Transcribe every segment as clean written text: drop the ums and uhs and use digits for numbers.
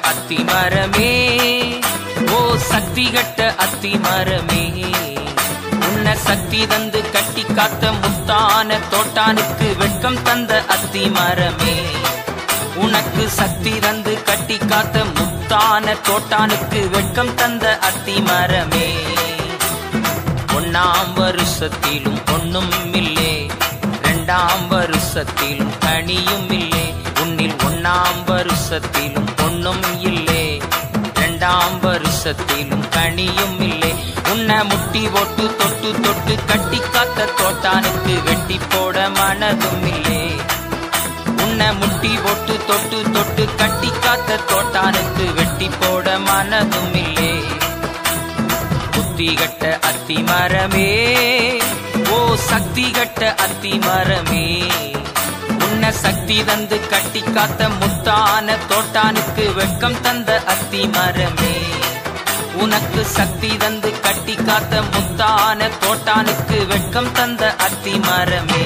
அத்தி மரமே, ஓ சக்தி கட்ட அத்தி மரமே, உன்னை சக்தி தந்து கட்டி காத்த முத்தான தோட்டானுக்கு வெட்கம் தந்த அத்தி மரமே, உனக்கு சக்தி தந்து கட்டி காத்த முத்தான தோட்டானுக்கு வெட்கம் தந்த அத்தி மரமே. ஒன்னாம் வருஷத்திலும் ஒன்னும் இல்லே, இரண்டாம் வருஷத்திலும் கனியும் இல்லே, உன்னில் ஒன்னாம் வருஷத்திலும் ஒன்னும் இல்லே, இரண்டாம் வருஷத்திலும் கனியும் இல்லே. உன்னை முட்டி போட்டு தொட்டு தொட்டு கட்டி காத்த தோட்டானுக்கு வெட்டி போட மனதும் இல்லே, உன்னை முட்டி போட்டு தொட்டு தொட்டு கட்டி காத்த தோட்டானுக்கு வெட்டி போட மனதும் இல்லே. புத்தி கட்ட அத்தி மரமே, ஓ சக்தி கட்ட அத்தி மரமே, உன்னை சக்தி தந்து கட்டி காத்த முத்தான தோட்டானுக்கு வெட்கம் தந்த அத்தி மரமே, உனக்கு சக்தி தந்து கட்டி காத்த முத்தான தோட்டானுக்கு வெட்கம் தந்த அத்தி மரமே.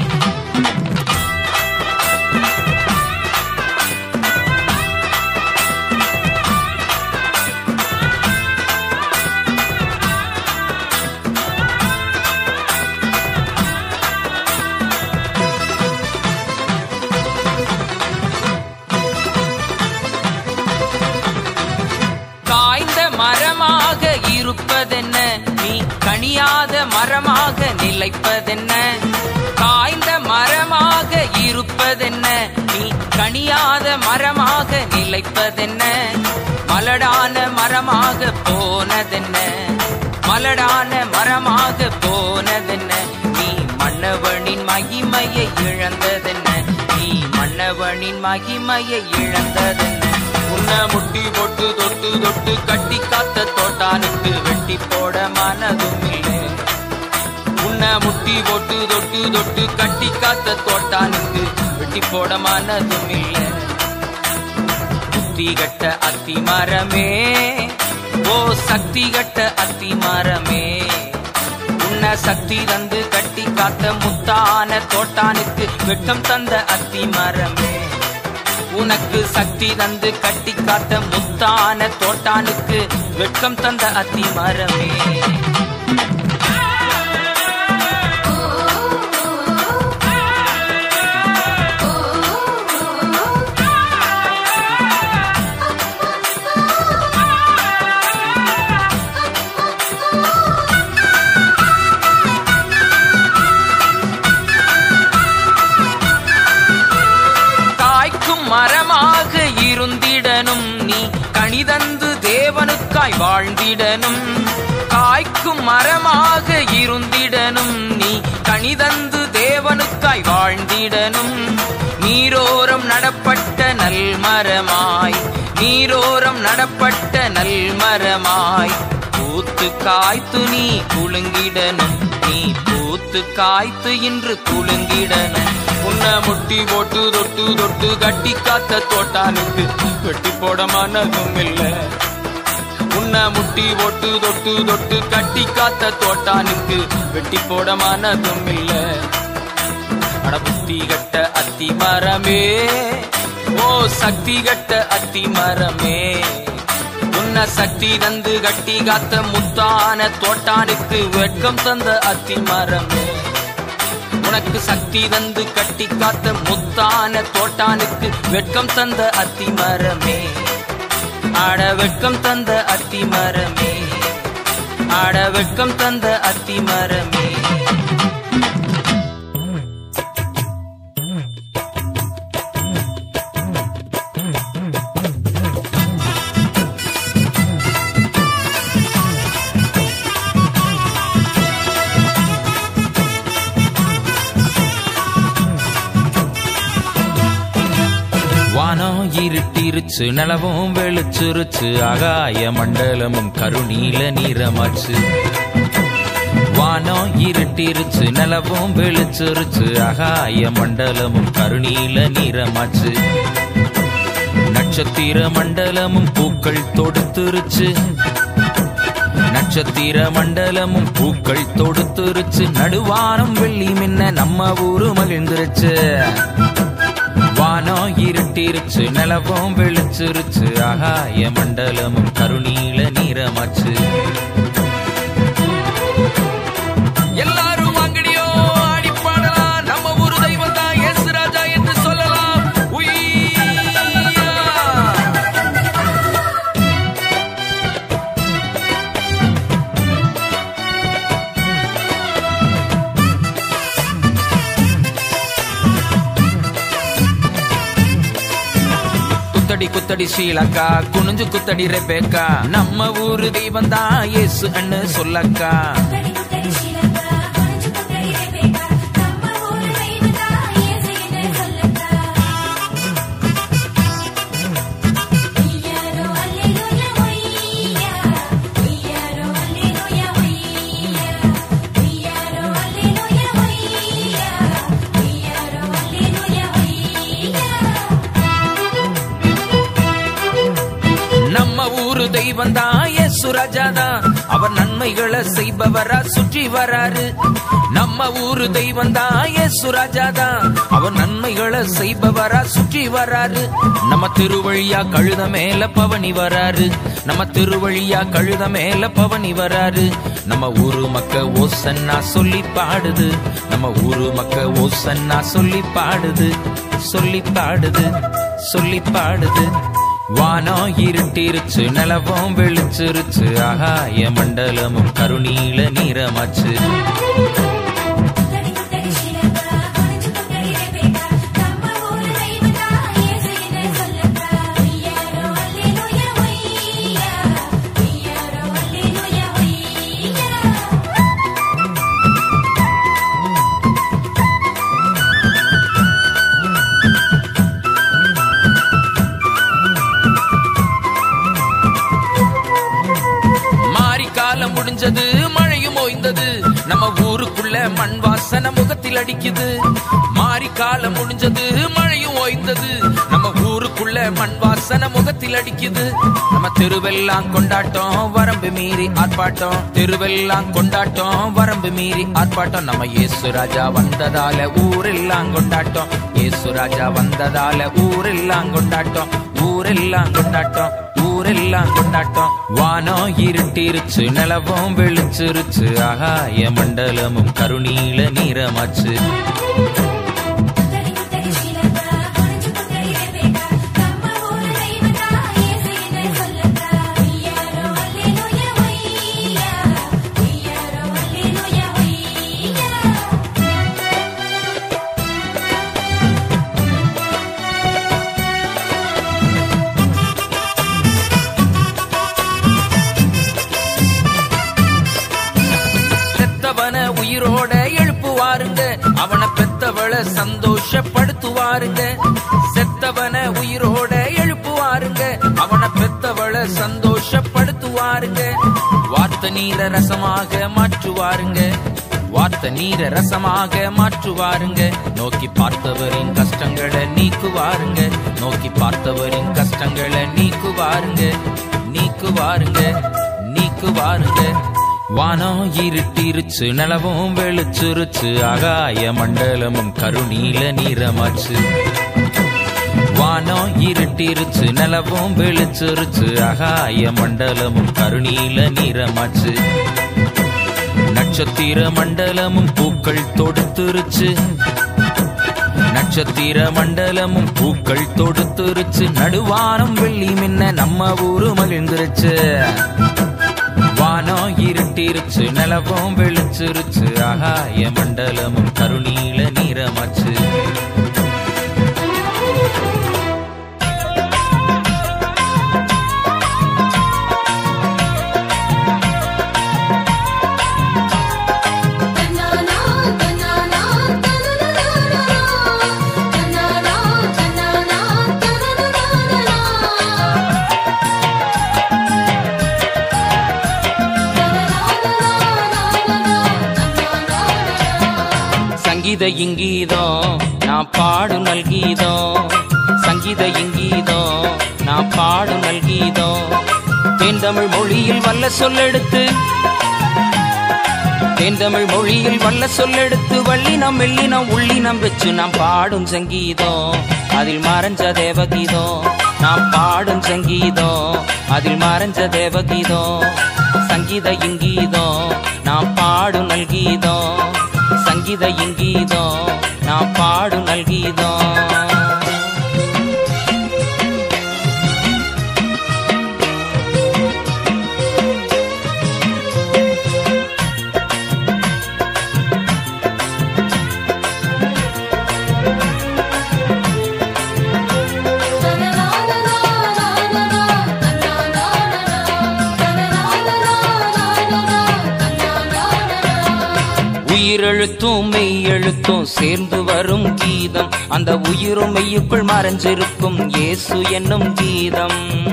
மரமாக இருப்பதென்ன, நீ கனியாத மரமாக நிலைப்பதென்ன, காய்ந்த மரமாக இருப்பதென்ன, நீ கனியாத மரமாக நிலைப்பதென்ன, மலடான மரமாக போனதென்ன, மலடான மரமாக போனதென்ன, நீ மன்னவனின் மகிமையை இழந்ததென்ன, நீ மன்னவனின் மகிமையை இழந்ததென்ன. உன்னை முட்டி போட்டு தொட்டு தொட்டு கட்டி காத்த தோட்டானுக்கு வெட்டி போட மனதும் இல்லை, உன்னை முட்டி போட்டு தொட்டு தொட்டு கட்டி காத்த தோட்டானுக்கு வெட்டி போட மனதும் இல்லை. புத்தி கட்ட அத்தி மரமே, ஓ சக்தி கட்ட அத்தி மரமே, உன்னை சக்தி தந்து கட்டி காத்த முத்தான தோட்டானுக்கு வெட்கம் தந்த அத்தி மரமே, உனக்கு சக்தி தந்து கட்டி காத்த முத்தான தோட்டானுக்கு வெட்கம் தந்த அத்தி மரமே. மரமாக இருந்திடனும், நீ கனிதந்து தேவனுக்காய் வாழ்ந்திடனும், காய்க்கும் மரமாக இருந்திடனும், நீ கனிதந்து தேவனுக்காய் வாழ்ந்திடனும். நீரோரம் நடப்பட்ட நல்மரமாய், நீரோரம் நடப்பட்ட நல்மரமாய், பூத்து காய்த்து நீ குலுங்கிடனும், நீ பூத்து காய்த்து இன்று குலுங்கிடனும். உன்னை முட்டி போட்டு தொட்டு தொட்டு கட்டி காத்த தோட்டானுக்கு வெட்டி போட மனதும் இல்லை, உன்னை முட்டி போட்டு தொட்டு தொட்டு கட்டி காத்த தோட்டானுக்கு வெட்டி போட மனதும் இல்லை. அட புத்தி கட்ட அத்தி மரமே, ஓ சக்தி கட்ட அத்தி மரமே, உன்னை சக்தி தந்து கட்டி காத்த முத்தான தோட்டானுக்கு வெட்கம் தந்த அத்தி மரமே, உனக்கு சக்தி தந்து கட்டி காத்த முத்தான தோட்டானுக்கு வெட்கம் தந்த அத்தி மரமே. ஆட வெட்கம் தந்த அத்தி மரமே, ஆட வெட்கம் தந்த அத்தி மரமே. வானம் இருட்டிருச்சு, நிலவும் வெளிச்சிருச்சு, ஆகாய மண்டலமும் கருநீல நிறமாச்சு. வானம் இருட்டிருச்சு, நிலவும் வெளிச்சிருச்சு, ஆகாய மண்டலமும் கருநீல நிறமாச்சு. நட்சத்திர மண்டலமும் பூக்கள் தொடுத்துருச்சு, நட்சத்திர மண்டலமும் பூக்கள் தொடுத்துருச்சு, நடுவானம் வெள்ளி மின்ன நம்ம ஊரு மகிழ்ந்துருச்சு. வானம் இருட்டிருச்சு நிலவும் வெளிச்சிருச்சு ஆகாய மண்டலமும் கருநீல நீரமாச்சு. எல்லாரும் வாங்கடியோ ஆடி பாடலாம், நம்ம ஊரு தெய்வம் தான் இயேசு ராஜா என்று சொல்லலாம். குத்தடி குத்தடி ஸ்ரீலக்கா, குனிஞ்சு குத்தடி ரெபேக்கா, நம்ம ஊரு தெய்வம் தான் இயேசு அண்ணு சொல்லக்கா. நம்ம ஊரு தெய்வம் தான் இயேசு ராஜா தான், அவர் நன்மைகளை செய்பவரா சுற்றி வராரு. நம்ம ஊரு தெய்வம் தான் இயேசு ராஜா தான், அவர் நன்மைகளை செய்பவரா சுற்றி வராரு. நம்ம திருவழியா கழுத மேல பவனி வராரு, நம்ம திருவழியா கழுத மேல பவனி வராரு. நம்ம ஊரு மக்க ஓசன்னா சொல்லி பாடுது, நம்ம ஊரு மக்க ஓசன்னா சொல்லி பாடுது, சொல்லி பாடுது, சொல்லி பாடுது. வானம் இருட்டிருச்சு நிலவும் வெளிச்சிருச்சு ஆகாய மண்டலமும் கருநீல நீரமாச்சு. முடிஞ்சது மழையும் ஓய்ந்தது, நம்ம ஊருக்குள்ள மண் வாசனை முகத்தில் அடிக்குது. மாரி காலம் முடிஞ்சது மழையும் ஓய்ந்தது, நம்ம ஊருக்குள்ள மண் வாசனை முகத்தில் அடிக்குது. நம்ம தெருவெல்லாம் கொண்டாட்டம் வரம்பு மீறி ஆர்ப்பாட்டம், தெருவெல்லாம் கொண்டாட்டம் வரம்பு மீறி ஆர்ப்பாட்டம். நம்ம இயேசு ராஜா வந்ததால ஊரெல்லாம் கொண்டாட்டம், இயேசு ராஜா வந்ததால ஊரெல்லாம் கொண்டாட்டம், ஊரெல்லாம் கொண்டாட்டம், ஊரெல்லாம் கொண்டாட்டம். வானம் இருட்டிருச்சு நிலவும் வெளிச்சிருச்சு ஆகாய மண்டலமும் கருநீல நீரமாச்சு. உயிரோட எழுப்புவாருங்க, அவனை பெத்தவளை சந்தோஷப்படுத்துவாருங்க. செத்தவனை உயிரோட எழுப்புவாருங்க, அவனை பெத்தவளை சந்தோஷப்படுத்துவாருங்க. வார்த்தை நீர ரசமாக மாற்றுவாருங்க, வார்த்தை நீர ரசமாக மாற்றுவாருங்க. நோக்கி பார்த்தவரின் கஷ்டங்களை நீக்குவாருங்க, நோக்கி பார்த்தவரின் கஷ்டங்களை நீக்குவாருங்க, நீக்குவாருங்க, நீக்குவாருங்க. வானம் இருட்டிருச்சு நிலவும் வெளிச்சிருச்சு ஆகாய மண்டலமும் கருநீல நீரமாச்சு. வானம் இருட்டிருச்சு நிலவும் வெளிச்சிருச்சு ஆகாய மண்டலமும் கருநீல நீரமாச்சு. நட்சத்திர மண்டலமும் பூக்கள் தொடுத்துருச்சு, நட்சத்திர மண்டலமும் பூக்கள் தொடுத்துருச்சு. நடுவானம் வெள்ளி மின்ன நம்ம ஊரு மகிழ்ந்துருச்சு. வானம் இருட்டிருச்சு நிலவும் வெளிச்சிருச்சு ஆகாய மண்டலமும் கருநீல நீரமாச்சு. சங்கீத இங்கீதம் நான் பாடும் நல்கீதம், சங்கீத இங்கீதம் நான் பாடும் நல்கீதம். தென் தமிழ் மொழியில் வல்ல சொல்லெடுத்து தேந்தமிழ் மொழியில் வல்ல சொல்லெடுத்து வள்ளினம் மெல்லினம் உள்ளினம் வச்சு நாம் பாடும் சங்கீதம் அதில் மறைஞ்ச தேவகீதம். நாம் பாடும் சங்கீதம் அதில் மறைஞ்ச தேவகீதம். சங்கீத இங்கீதம் நாம் பாடும் நல்கீதம். சங்கீத இங்கீதம் நாம் பாடும் நல்கீதம். உயிரெழுத்தும் மெய்யெழுத்தும் சேர்ந்து வரும் கீதம் அந்த உயிரும் மெய்யுக்குள் மறைஞ்சிருக்கும் இயேசு என்னும் கீதம்.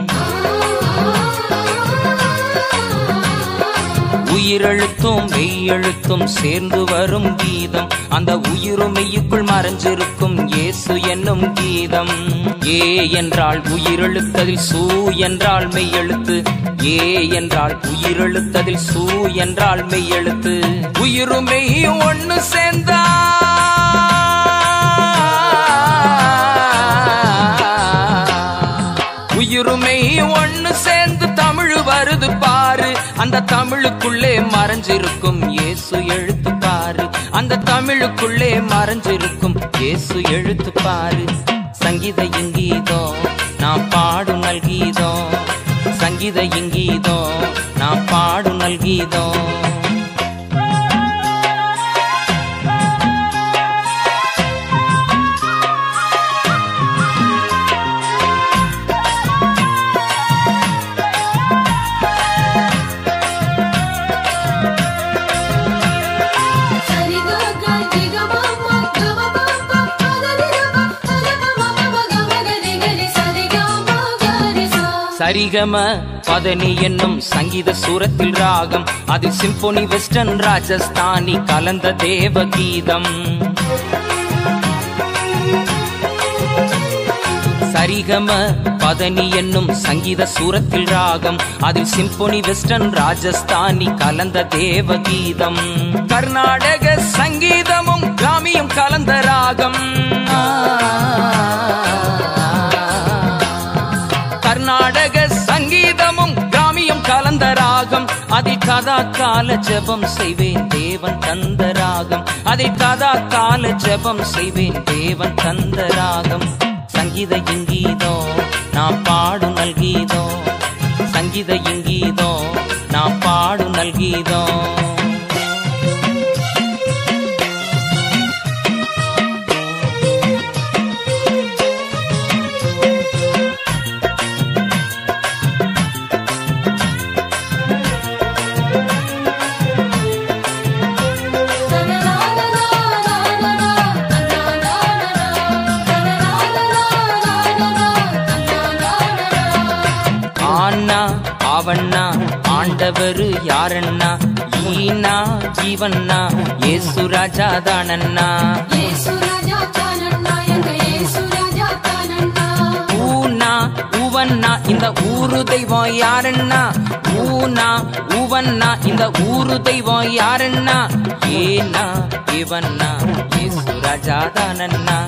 உயிரெழுத்தும் மெய்யெழுத்தும் சேர்ந்து வரும் கீதம் அந்த உயிரும் மெய்யுக்குள் மறைஞ்சிருக்கும் இயேசு என்னும் கீதம். ஏ என்றால் உயிரெழுத்ததில் சூ என்றால் மெய்யெழுத்து. ஏ என்றால் உயிரெழுத்ததில் சூ என்றால் மெய்யெழுத்து. உயிரும் மெய்யும் ஒன்னு சேர்ந்தா உயிரும் மெய்யும் ஒன்னு சேர்ந்து தமிழ் வருது பாரு. அந்த தமிழுக்குள்ளே மறைஞ்சிருக்கும் இயேசு எழுத்து பாரு. அந்த தமிழுக்குள்ளே மறைஞ்சிருக்கும் இயேசு எழுத்து பாரு. சங்கீத இங்கீதம் நான் பாடும் நல்கீதம். சங்கீத இங்கீதம் நான் பாடும் நல்கீதம். சரிகம பதனி என்னும் சங்கீத சூரத்தில் ராகம் அதில் சிம்போனி வெஸ்டர்ன் ராஜஸ்தானி கலந்த தேவகீதம். சரிகம பதனி என்னும் சங்கீத சூரத்தில் ராகம் அதில் சிம்போனி வெஸ்டர்ன் ராஜஸ்தானி கலந்த தேவகீதம். கர்நாடக சங்கீதமும் கிராமியும் கலந்த ராகம். கர்நாடக சங்கீதமும் கிராமியம் கலந்த ராகம் அதில் கதா கால ஜெபம் செய்வேன் தேவன் தந்த ராகம். அதில் கதா கால ஜெபம் செய்வேன் தேவன் தந்த ராகம். சங்கீத இங்கீதம் நான் பாடும் நல்கீதம். சங்கீத இங்கீதம் நான் பாடும் நல்கீதம். அவண்ணா ஆண்டவர் யாரண்ணா ஈனா ஜீவண்ணா இயேசு ராஜா தானண்ணா. ஊனா உவண்ணா இந்த ஊரு தெய்வம் யாரண்ணா. ஊனா உவண்ணா இந்த ஊரு தெய்வம் யாரண்ணா. ஏனா இவண்ணா இயேசு ராஜா தானண்ணா.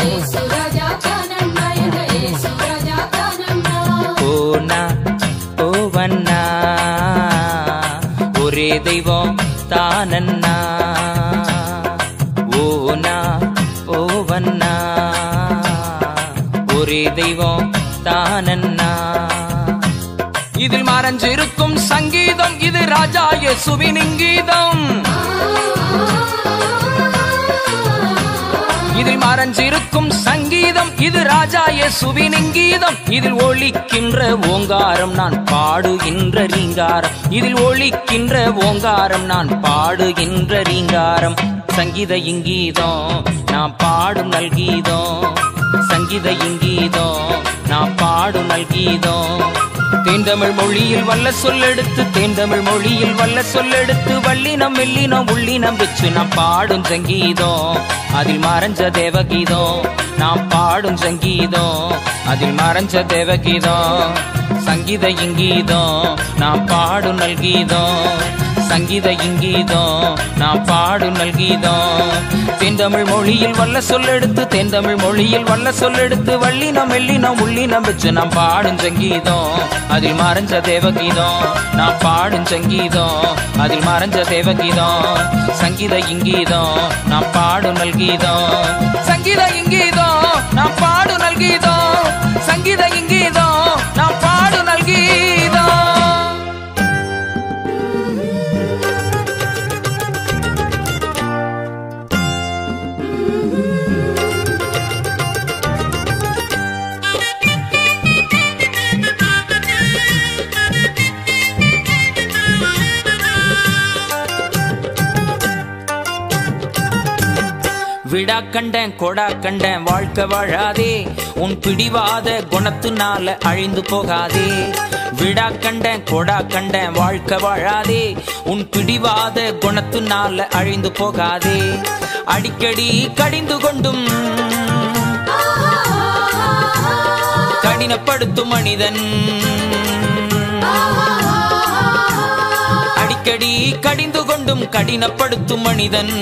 ஓனா ஓவண்ணா ஒரே தெய்வம் தானண்ணா. ஓனா ஓவண்ணா ஒரே தெய்வம் தானண்ணா. இதில் மறைஞ்சிருக்கும் சங்கீதம் இது ராஜா இயேசுவின் இங்கீதம். இதில் மறைஞ்சிருக்கும் சங்கீதம் இது ராஜா இயேசுவின் இங்கீதம். இதில் ஒலிக்கின்ற ஓங்காரம் நான் பாடுகின்ற ரீங்காரம். இதில் ஒலிக்கின்ற ஓங்காரம் நான் பாடுகின்ற ரீங்காரம். சங்கீத இங்கீதம் நான் பாடும் நல்கீதம். சங்கீத இங்கீதம் நான் பாடும் நல்கீதம். தேந்தமிழ் மொழியில் வல்ல சொல்லெடுத்து தேந்தமிழ் மொழியில் வல்ல சொல்லெடுத்து வள்ளினம் மெல்லினம் உள்ளினம் வச்சு நான் பாடும் சங்கீதம் அதில் மறைஞ்ச தேவகீதம். நான் பாடும் சங்கீதம் அதில் மறைஞ்ச தேவகீதம். சங்கீத இங்கீதம் நான் பாடும் நல்கீதம். சங்கீத இங்கீதம் நான் பாடும் நல்கீதம். தென்தமிழ் மொழியில் வல்ல சொல்லெடுத்து தென்தமிழ் மொழியில் வல்ல சொல்லெடுத்து வள்ளினம் வெள்ளினம் உள்ளினம் வச்சு நான் பாடும் சங்கீதம் அதில் மறைஞ்ச தேவகீதம். நான் பாடும் சங்கீதம் அதில் மறைஞ்ச தேவகீதம். சங்கீத இங்கீதம் நான் பாடும் நல்கீதம். சங்கீத இங்கீதம் நான் பாடும் நல்கீதம். சங்கீத இங்கீதம் நான் பாடும் நல்கீதம். விடா கண்டேன் கொடா கண்டேன் வாழ்க்கை வாழாதே உன் பிடிவாத குணத்தினால அழிந்து போகாதே. விடா கண்டேன் கொடா கண்டேன் வாழ்க்கை வாழாதே உன் பிடிவாத குணத்தினால அழிந்து போகாதே. அடிக்கடி கடிந்து கொண்டும் கடினப்படுத்தும் மனிதன். அடிக்கடி கடிந்து கொண்டும் கடினப்படுத்தும் மனிதன்.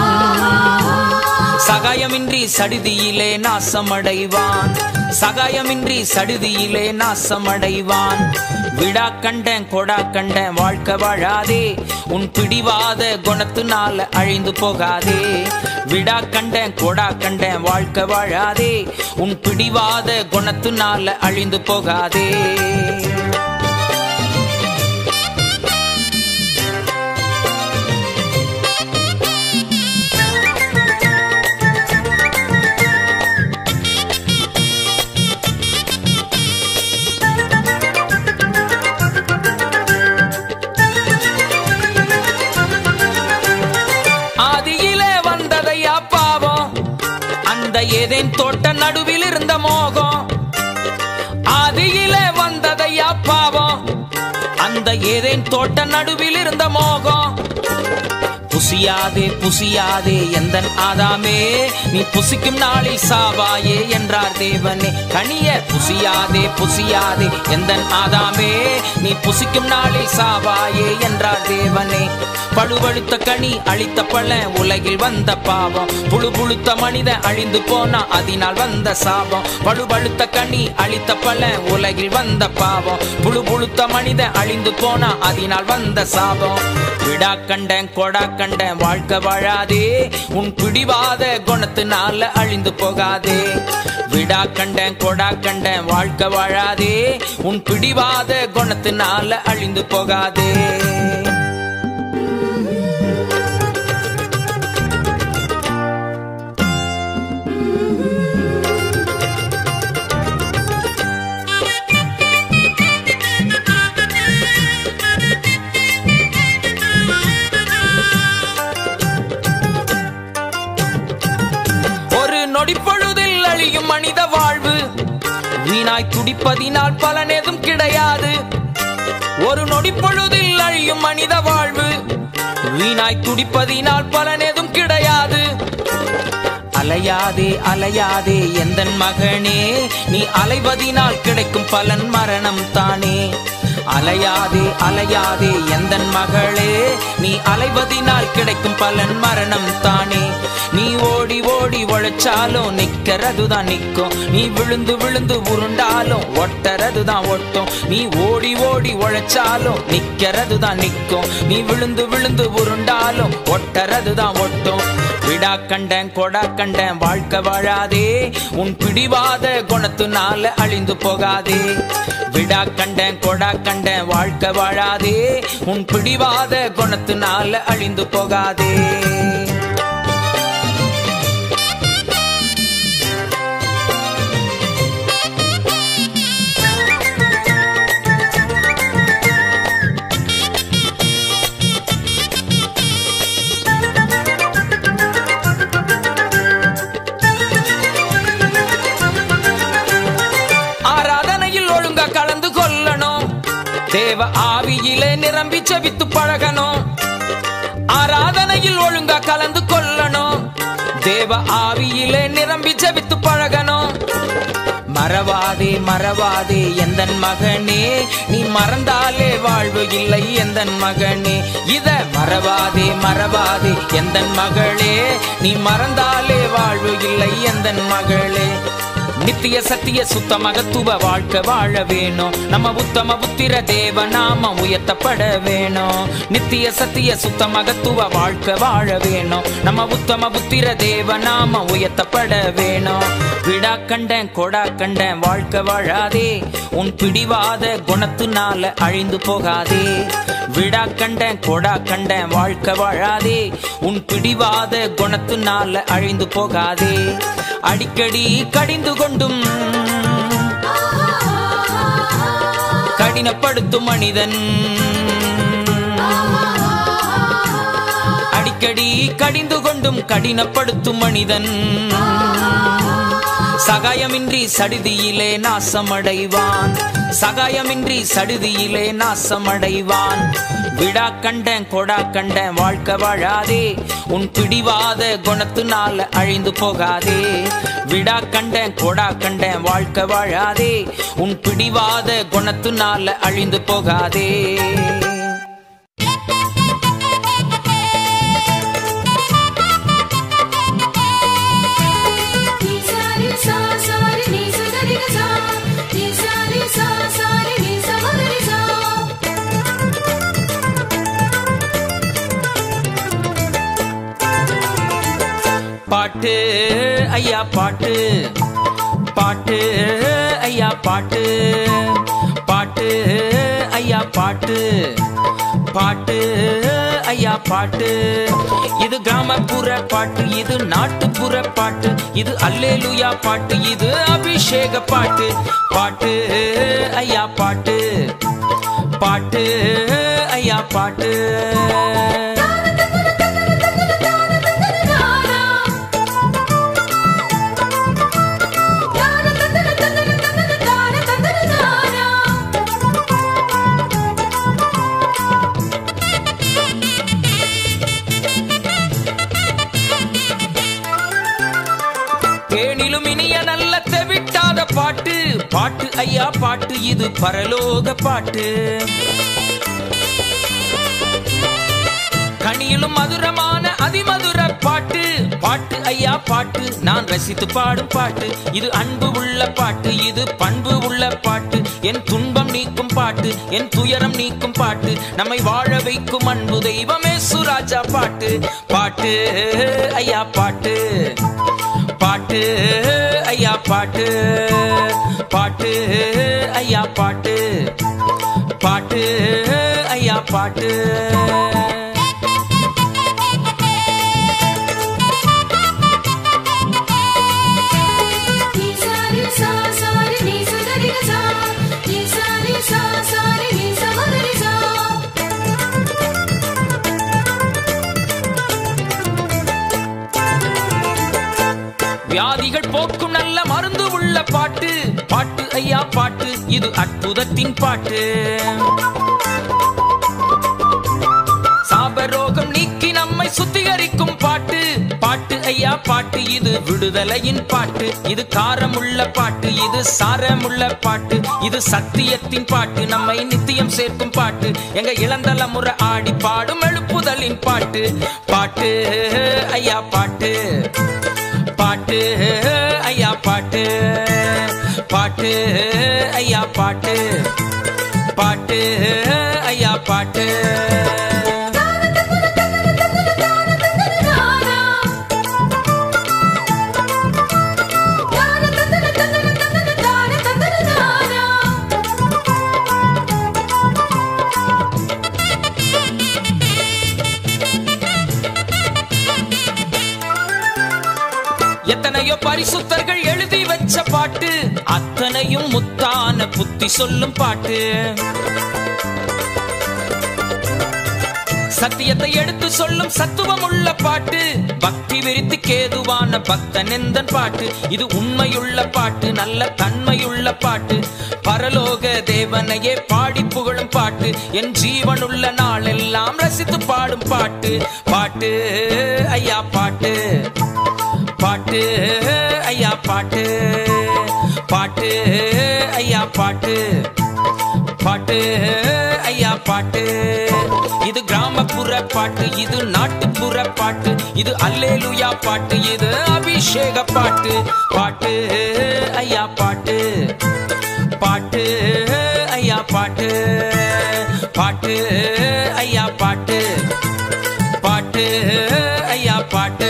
சகாயமின்றி சடுதியிலே நாசமடைவான். சகாயமின்றி சடுதியிலே நாசமடைவான். விடா கண்டேன் கொடா கண்டேன் வாழ்க்கை வாழாதே உன் பிடிவாத குணத்தினால அழிந்து போகாதே. விடா கண்டேன் கொடா கண்டேன் வாழ்க்கை வாழாதே உன் பிடிவாத குணத்தினால அழிந்து போகாதே. ஏதேன் தோட்ட நடுவில் இருந்த மோகம். ஆதியிலே வந்ததையா பாவம் அந்த ஏதேன் தோட்ட நடுவில் இருந்த மோகம். புசியாதே புசியாதே எந்தன் ஆதாமே நீ புசிக்கும் நாளில் சாவாயே என்றார் தேவனே. கனிய புசியாதே புசியாதே எந்தன் ஆதாமே நீ புசிக்கும் நாளில் சாவாயே என்றார் தேவனே. பழுவழுத்த கனி அழித்த பழ உலகில் வந்த பாவம். புழு புழுத்த மனிதன் அழிந்து போனா அதனால் வந்த சாபம். பழுவழுத்த கனி அழித்த பழ உலகில் வந்த பாவம். புழு புழுத்த மனிதன் அழிந்து போனா அதனால் வந்த சாபம். விடா கண்டேன் கொடா கண்டேன் வாழ்க்கை வாழாதே உன் பிடிவாத குணத்தினால அழிந்து போகாதே. விடா கண்டேன் கொடா கண்டேன் வாழ்க்கை வாழாதே உன் பிடிவாத குணத்தினால அழிந்து போகாதே. நொடிப்பொழுதில் அழியும் மனித வாழ்வு வீணாய் துடிப்பதினால் பலனேதும் கிடையாது. ஒரு நொடிப்பொழுதில் அழியும் மனித வாழ்வு வீணாய் துடிப்பதினால் பலனேதும் கிடையாது. அலையாதே அலையாதே எந்தன் மகனே நீ அலைவதினால் கிடைக்கும் பலன் மரணம் தானே. அலையாதே அலையாதே எந்தன் மகளே நீ அலைவதினால் கிடைக்கும் பலன் மரணம் தானே. நீ ஓடி ஓடி உழைச்சாலும் நிக்கிறதுதான் நிக்கும். நீ விழுந்து விழுந்து உருண்டாலும் ஒட்டறதுதான் ஒட்டும். நீ ஓடி ஓடி உழைச்சாலும் நிக்கிறதுதான் நிக்கும். நீ விழுந்து விழுந்து உருண்டாலும் ஒட்டறதுதான் ஒட்டும். விடா கண்டேன் கொடா கண்டேன் வாழ்க்கை வாழாதே உன் பிடிவாத குணத்தினால அழிந்து போகாதே. விடா கண்டேன் கொடா கண்டேன் வாழ்க்கை வாழாதே உன் பிடிவாத குணத்தினால அழிந்து போகாதே. தேவ ஆவியிலே நிரம்பி செபித்து பழகணும். ஆராதனையில் ஒழுங்கா கலந்து கொள்ளணும். தேவ ஆவியிலே நிரம்பி செபித்து பழகணும். மறவாதே மறவாதே எந்தன் மகனே, நீ மறந்தாலே வாழ்வு இல்லை எந்தன் மகனே. இத மறவாதே மறவாதே எந்தன் மகளே, நீ மறந்தாலே வாழ்வு இல்லை எந்தன் மகளே. நித்திய சத்திய சுத்த மகத்துவ வாழ்க்கை வாழ வேணும், நம்ம உத்தம புத்திர தேவ நாம உயர்த்தப்பட வேணும். நித்திய சத்திய சுத்த மகத்துவ வாழ்க்கை வாழ வேணும், நம்ம உத்தம புத்திர தேவ நாம உயர்த்தப்பட வேணும். விடா கண்டன் கொடா கண்டன் வாழ்க்கை வாழாதே, உன் பிடிவாத குணத்தினால அழிந்து போகாதே. விடா கண்டன் கொடா கண்டன் வாழ்க்கை வாழாதே, உன் பிடிவாத குணத்தினால அழிந்து போகாதே. அடிக்கடி கடிந்து கொண்டும் கடினப்படுத்தும் மனிதன், அடிக்கடி கடிந்து கொண்டும் கடினப்படுத்தும் மனிதன் சகாயமின்றி சடுதியிலே நாசமடைவான், சகாயமின்றி சடுதியிலே நாசமடைவான். விடா கண்டன் கொடா கண்டன் வாழ்க்கை வாழாதே, உன் பிடிவாத குணத்தினால அழிந்து போகாதே. விடா கண்டன் கொடா கண்டன் வாழ்க்கை வாழாதே, உன் பிடிவாத குணத்தினால அழிந்து போகாதே. பாட்டு ஐயா பாட்டு, பாட்டு ஐயா பாட்டு, பாட்டு ஐயா பாட்டு, பாட்டு ஐயா பாட்டு. இது கிராமப்புற பாட்டு, இது நாட்டுப்புற பாட்டு, இது அல்லேலூயா பாட்டு, இது அபிஷேக பாட்டு. பாட்டு ஐயா பாட்டு, பாட்டு ஐயா பாட்டு. தேனிலும் இனிய நல்ல தெவிட்டாத பாட்டு, பாட்டு ஐயா பாட்டு, இது பரலோக பாட்டு. கனியிலும் மதுரமான அதிமதுர பாட்டு, பாட்டு ஐயா பாட்டு, நான் ரசித்து பாடும் பாட்டு. இது அன்பு உள்ள பாட்டு, இது பண்பு உள்ள பாட்டு, என் துன்பம் நீக்கும் பாட்டு, என் துயரம் நீக்கும் பாட்டு, நம்மை வாழ வைக்கும் அன்பு தெய்வமே சுராஜா பாட்டு. பாட்டு ஐயா பாட்டு, பாட்டு ஐயா பாட்டு, பாட்டு ஐயா பாட்டு, பாட்டு ஐயா பாட்டு. வியாதிகள் போக்கும் நல்ல மருந்து உள்ள பாட்டு, பாட்டு ஐயா பாட்டு, இது அற்புதத்தின் பாட்டு. சாபரோகம் நீக்கி நம்மை சுத்திகரிக்கும் பாட்டு, பாட்டு ஐயா பாட்டு, இது விடுதலையின் பாட்டு. இது காரமுள்ள பாட்டு, இது சாரமுள்ள பாட்டு, இது சத்தியத்தின் பாட்டு, நம்மை நித்தியம் சேர்க்கும் பாட்டு. எங்க இளந்தலமுறை ஆடி பாடும் எழுப்புதலின் பாட்டு. பாட்டு ஐயா பாட்டு, பாட்டு ஐயா பாட்டு, பாட்டு ஐயா பாட்டு, பாட்டு ஐயா பாட்டு. எத்தனையோ பரிசுத்தர்கள் எழுதி வச்ச பாட்டு, அத்தனையும் முத்தான புத்தி சொல்லும் பாட்டு. சத்தியத்தை எடுத்து சொல்லும் சத்துவம் உள்ள பாட்டு, பக்தி விரித்து கேதுவான பக்தனெந்தன் பாட்டு. இது உண்மையுள்ள பாட்டு, நல்ல தன்மையுள்ள பாட்டு, பரலோக தேவனையே பாடி புகழும் பாட்டு. என் ஜீவனுள்ள நாளெல்லாம் ரசித்து பாடும் பாட்டு. பாட்டு ஐயா பாட்டு, பாட்டு ஐயா பாட்டு, பாட்டு ஐயா பாட்டு, பாட்டு ஐயா பாட்டு. இது கிராமப்புற பாட்டு, இது நாட்டுப்புற பாட்டு, இது அல்லேலூயா பாட்டு, இது அபிஷேக பாட்டு. பாட்டு ஐயா பாட்டு, பாட்டு ஐயா பாட்டு, பாட்டு ஐயா பாட்டு, பாட்டு ஐயா பாட்டு.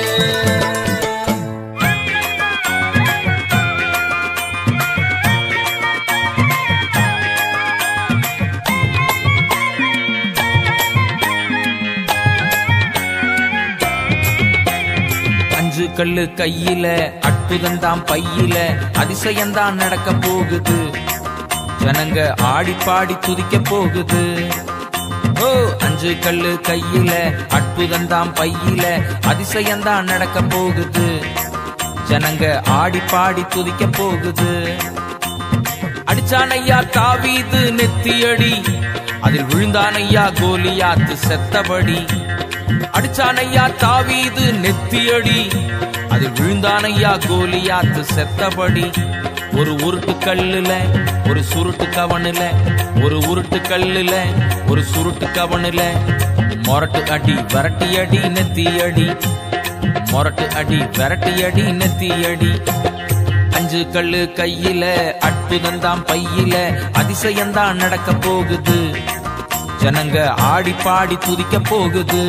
அஞ்சு கல்லு கையில, அற்புதம்தான் பையில, அதிசயம்தான் நடக்க போகுது. ஜனங்க ஆடி பாடி துதிக்க போகுது. ஓ, அஞ்சு கல்லு கையில, அற்புதம்தான் பையில, அதிசயம்தான் நடக்க போகுது. ஜனங்க ஆடி பாடி துதிக்க போகுது. அடிச்சானையா தாவீது நெத்தியடி, அதில் விழுந்தானையா கோலியாத்து செத்தபடி. அடிச்சானையா தாவீது நெத்தியடி, அதில் விழுந்தானையா கோலியாத்து செத்தபடி. ஒரு உருட்டு கல்லுல ஒரு சுருட்டு கவனுல, ஒரு உருட்டு கல்லுல ஒரு சுருட்டு கவனுல, மொரட்டு அடி விரட்டி அடி நெத்தியடி, மொரட்டு அடி விரட்டி அடி நெத்தியடி. அஞ்சு கல்லு கையில, அற்புதம்தான் பையில, அதிசயம்தான் நடக்க போகுது. ஜனங்க ஆடி பாடி துதிக்க போகுது.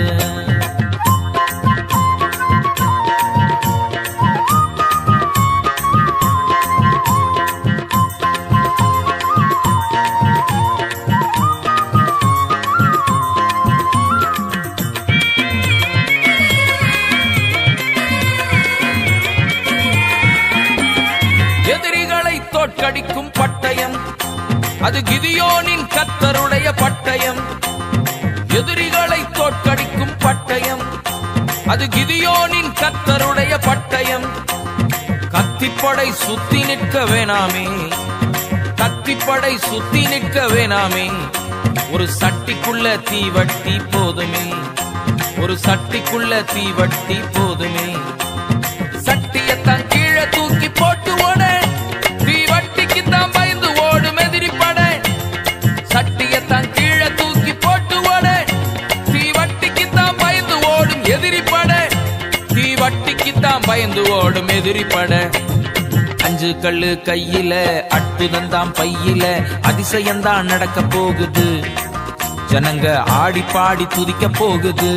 எதிரிகளை தோற்கடிக்கும் பட்டயம், அது கிதியோனின் கர்த்தருடைய பட்டயம். எதிரிகளை தோற்கடிக்கும் பட்டயம், அது கிதியோனின் கர்த்தருடைய பட்டயம். கத்திப்படை சுத்தி நிற்க வேணாமே, கத்திப்படை சுத்தி நிற்க வேணாமே. ஒரு சட்டிக்குள்ள தீவட்டி போதுமே, ஒரு சட்டிக்குள்ள தீவட்டி போதுமே. சட்டியத்தான் கீழே தூக்கி போட்டு ஓட, தீவட்டிக்கு தான் பயந்து ஓடும் எதிரி படை. சட்டியத்தான் கீழே தூக்கி போட்டு ஓட, தீவட்டிக்கு தான் பயந்து ஓடும் எதிரி படை. தீவட்டிக்கு தான் பயந்து ஓடும் எதிரி படை. அஞ்சு கல்லு கையில, அற்புதம்தான் பையில, அதிசயம்தான் நடக்க போகுது. ஜனங்க ஆடி பாடி துதிக்க போகுது.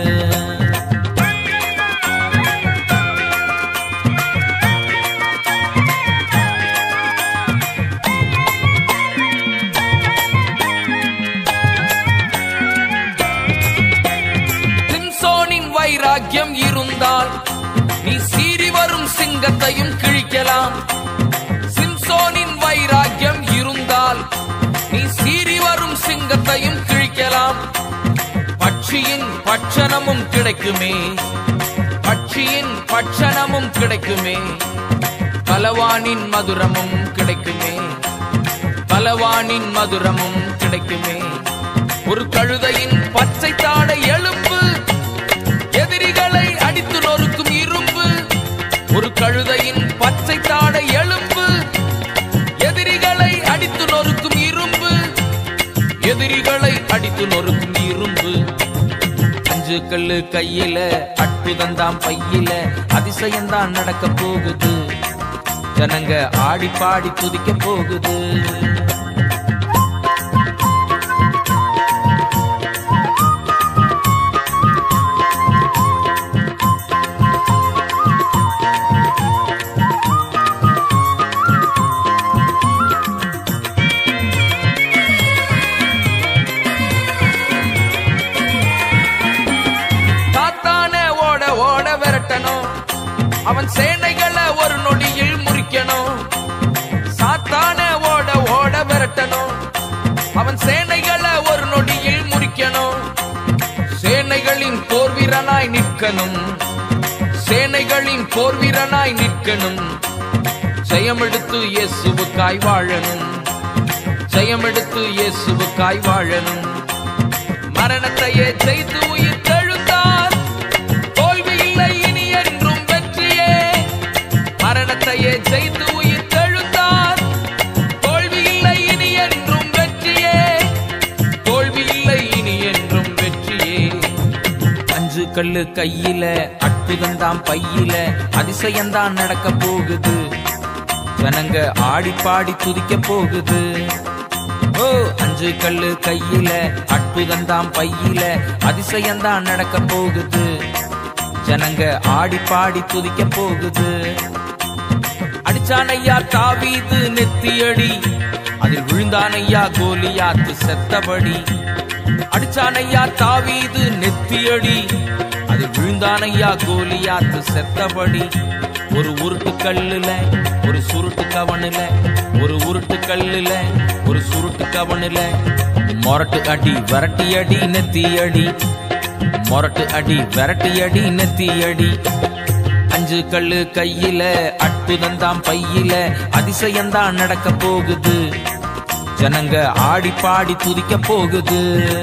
சிம்சோனின் வைராக்கியம் இருந்தால் நீ சீறி வரும் சிங்கத்தையும் கிழிக்கலாம். சிம்சோனின் வைராக்கியம் இருந்தால் நீ சீறி வரும் சிங்கத்தையும் கிழிக்கலாம். பட்சியின் பட்சணமும் கிடைக்குமே, பட்சியின் பட்சணமும் கிடைக்குமே. பலவானின் மதுரமும் கிடைக்குமே, பலவானின் மதுரமும் கிடைக்குமே. ஒரு கழுதையின் பச்சை தாடை எலும்பு, எதிரிகளை அடித்து நொறுக்கும் இரும்பு. ஒரு கழுதையின் பச்சை தாடை எலும்பு, எதிரிகளை அடித்து நொறுக்கும் இரும்பு, எதிரிகளை அடித்து நொறுக்கும் இரும்பு. அஞ்சு கல்லு கையில, அற்புதம்தான் பையில, அதிசயம்தான் நடக்க போகுது. ஜனங்க ஆடி பாடி துதிக்க போகுது. அவன் சேனைகளை ஒரு நொடியில் முறிக்கணும். சாத்தானே ஓட ஓட விரட்டணும். அவன் சேனைகளை ஒரு நொடியில் முறிக்கணும். சேனைகளின் போர் வீரனாய் நிற்கணும். சேனைகளின் போர் வீரனாய் நிற்கணும். ஜெயமெடுத்து இயேசுவுக்காய் வாழணும். ஜெயமெடுத்து இயேசுவுக்காய் வாழணும். மரணத்தையே ஜெயித்து உயிர் தெழுந்தார். தோல்வி இல்லை இனி என்றும் வெற்றியே. மரணத்தையே ஜெயித்து உயிர் தெழுந்தார். கல்லு கையில அற்புதம்தான் பையில அதிசயம்தான் நடக்க போகுது. ஜனங்க ஆடி பாடி துதிக்க போகுது. ஓ 5 கல்லு கையில அற்புதம்தான் பையில அதிசயம்தான் நடக்க போகுது. ஜனங்க ஆடி பாடி துதிக்க போகுது. அடிச்சானையா தாவீது நெத்தியடி, அதில் விழுந்தானையா கோலியாத்து செத்தபடி. அடிச்சானையா தாவீது நெத்தியடி, அதில் விழுந்தானையா கோலியாத்து செத்தபடி. ஒரு உருட்டு கல்லுல ஒரு சுருட்டு கவனுல, ஒரு உருட்டு கல்லுல ஒரு சுருட்டு கவனுல மொரட்டு அடி விரட்டி அடி நெத்தியடி, மொரட்டு அடி விரட்டி அடி நெத்தியடி. 5 கல்லு கையில அற்புதம்தான் பையில அதிசயம்தான் நடக்க போகுது. ஜனங்க ஆடி பாடி துதிக்க போகுது.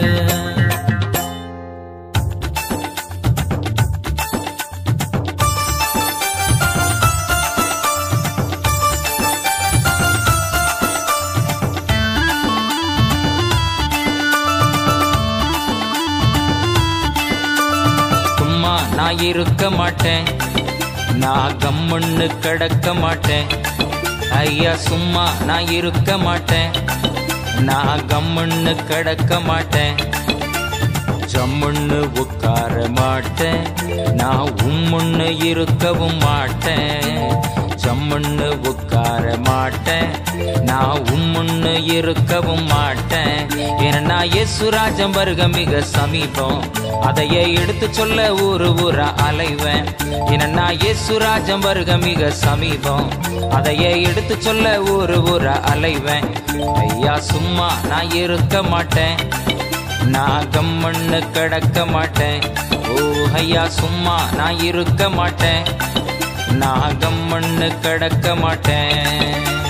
சும்மா நான் இருக்க மாட்டேன், நான் கம்முன்னு கிடக்க மாட்டேன். ஐயா சும்மா நான் இருக்க மாட்டேன், நான் கம்முன்னு கிடக்க மாட்டேன். ஜம்முன்னு உட்கார மாட்டேன், நான் உம்முன்னு இருக்கவும் மாட்டேன். ஜம்முன்னு உட்கார மாட்டேன், நான் உம்முன்னு இருக்கவும் மாட்டேன். ஏன்னா இயேசுராஜம் வருக மிக சமீபம், அதையே எடுத்து சொல்ல ஊரு ஊரா அலைவேன். ஏன்னா இயேசுராஜம் வருக மிக சமீபம், அதையே எடுத்து சொல்ல ஊரு ஊரா அலைவேன். ஐயா சும்மா நான் இருக்க மாட்டேன், நான் கம்முன்னு கிடக்க மாட்டேன். ஓ ஐயா சும்மா நான் இருக்க மாட்டேன், நான் கம்முன்னு கிடக்க மாட்டேன்.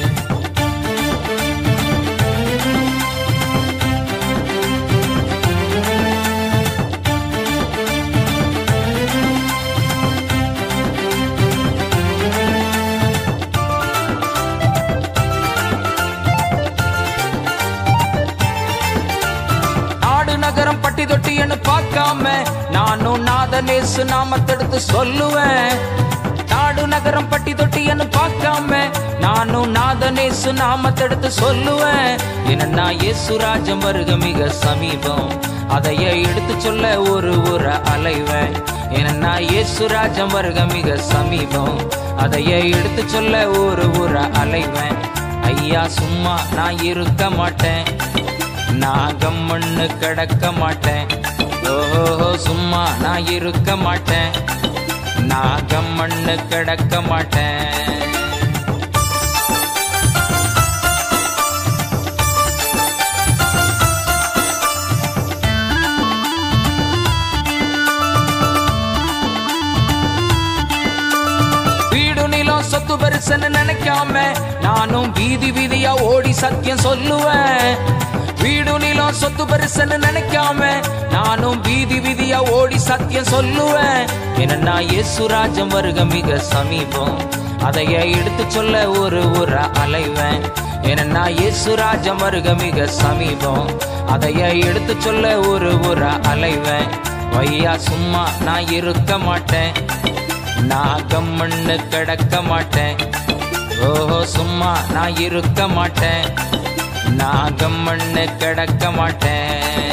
நகரம் பட்டி தொட்டின்னு பார்க்காம நானும் நாதனேசு நாமத்தெடுத்து சொல்லுவேன். நாடு நகரம் பட்டி தொட்டின்னு பார்க்காம நானும் நாதனேசு நாமத்தெடுத்து சொல்லுவேன். என்னன்னா இயேசுராஜம் வருக மிக சமீபம், அதையே எடுத்து சொல்ல ஒரு ஊரை அலைவேன். என்னன்னா இயேசுராஜம் வருக மிக சமீபம், அதையே எடுத்து சொல்ல ஒரு ஊரை அலைவேன். ஐயா சும்மா நான் இருக்க மாட்டேன், நான் கம்முன்னு கிடக்க மாட்டேன். ஓஹோ சும்மா நான் இருக்க மாட்டேன், நான் கம்முன்னு கிடக்க மாட்டேன். வீடு நிலம் சொத்து பெருசுன்னு நினைக்காம நானும் வீதி வீதியா ஓடி சத்தியம் சொல்லுவேன். வீடு நிலம் சொத்து பெருசுன்னு நினைக்காம நானும் வீதி வீதியா ஓடி சத்தியம் சொல்லுவேன். என்னன்னா இயேசுராஜம் வருக மிக சமீபம், அதையே எடுத்து சொல்ல ஒரு ஊரா அலைவேன். என்னன்னா இயேசுராஜம் வருக மிக சமீபம், அதையே எடுத்து சொல்ல ஒரு ஊரா அலைவேன். ஐயா சும்மா நான் இருக்க மாட்டேன், நான் கம்முன்னு கிடக்க மாட்டேன். ஓஹோ சும்மா நான் இருக்க மாட்டேன், நான் கம்முன்னு கிடக்க மாட்டேன்.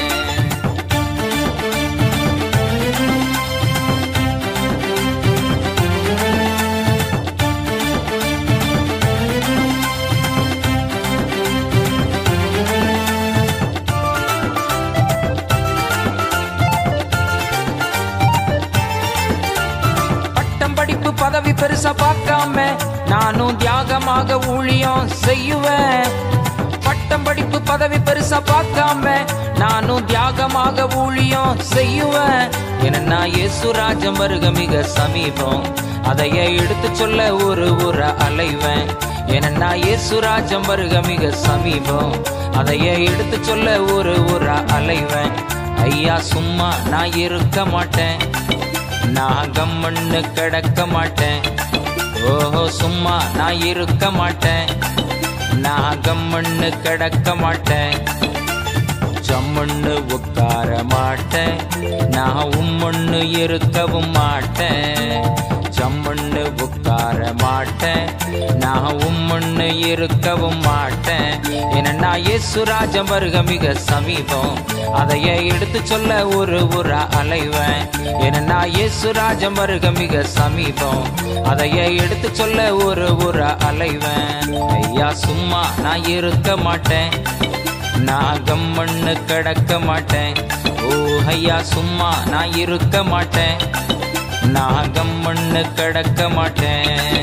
பட்டம் படிப்பு பதவி பெருசா பார்க்காம நானும் தியாகமாக ஊழியம் செய்யுவேன். பட்டம் படிப்பு பதவி பெருசா பார்க்காம நானும் தியாகமாக ஊழியம் செய்யுவேன். என்னன்னா இயேசுராஜம் வருக மிக சமீபம், அதையே எடுத்து சொல்ல ஒரு ஊரை அலைவேன். என்னன்னா இயேசுராஜம் வருக மிக சமீபம், அதையே எடுத்து சொல்ல ஒரு ஊரா அலைவேன். ஐயா சும்மா நான் இருக்க மாட்டேன், நான் கம்முன்னு கிடக்க மாட்டேன். ஓஹோ சும்மா நான் இருக்க மாட்டேன், நான் கம்முன்னு கிடக்க மாட்டேன். ஜம்முன்னு உட்கார மாட்டேன், நான் உம்முன்னு இருக்கவும் மாட்டேன். ஜம்முன்னு உட்கார மாட்டேன், நான் உம்முன்னு இருக்கவும் மாட்டேன். ஏன்னா இயேசுராஜன் வருக மிக சமீபம், அதையே எடுத்து சொல்ல ஒரு ஊரா அலைவேன். ஏன்னா இயேசுராஜன் வருக மிக சமீபம், அதையே எடுத்து சொல்ல ஒரு ஊரா அலைவேன். ஐயா சும்மா நான் இருக்க மாட்டேன், நான் கம்மண்ணு கிடக்க மாட்டேன். ஓ ஐயா சும்மா நான் இருக்க மாட்டேன், நான் கம்மண்ணு கிடக்க மாட்டேன்.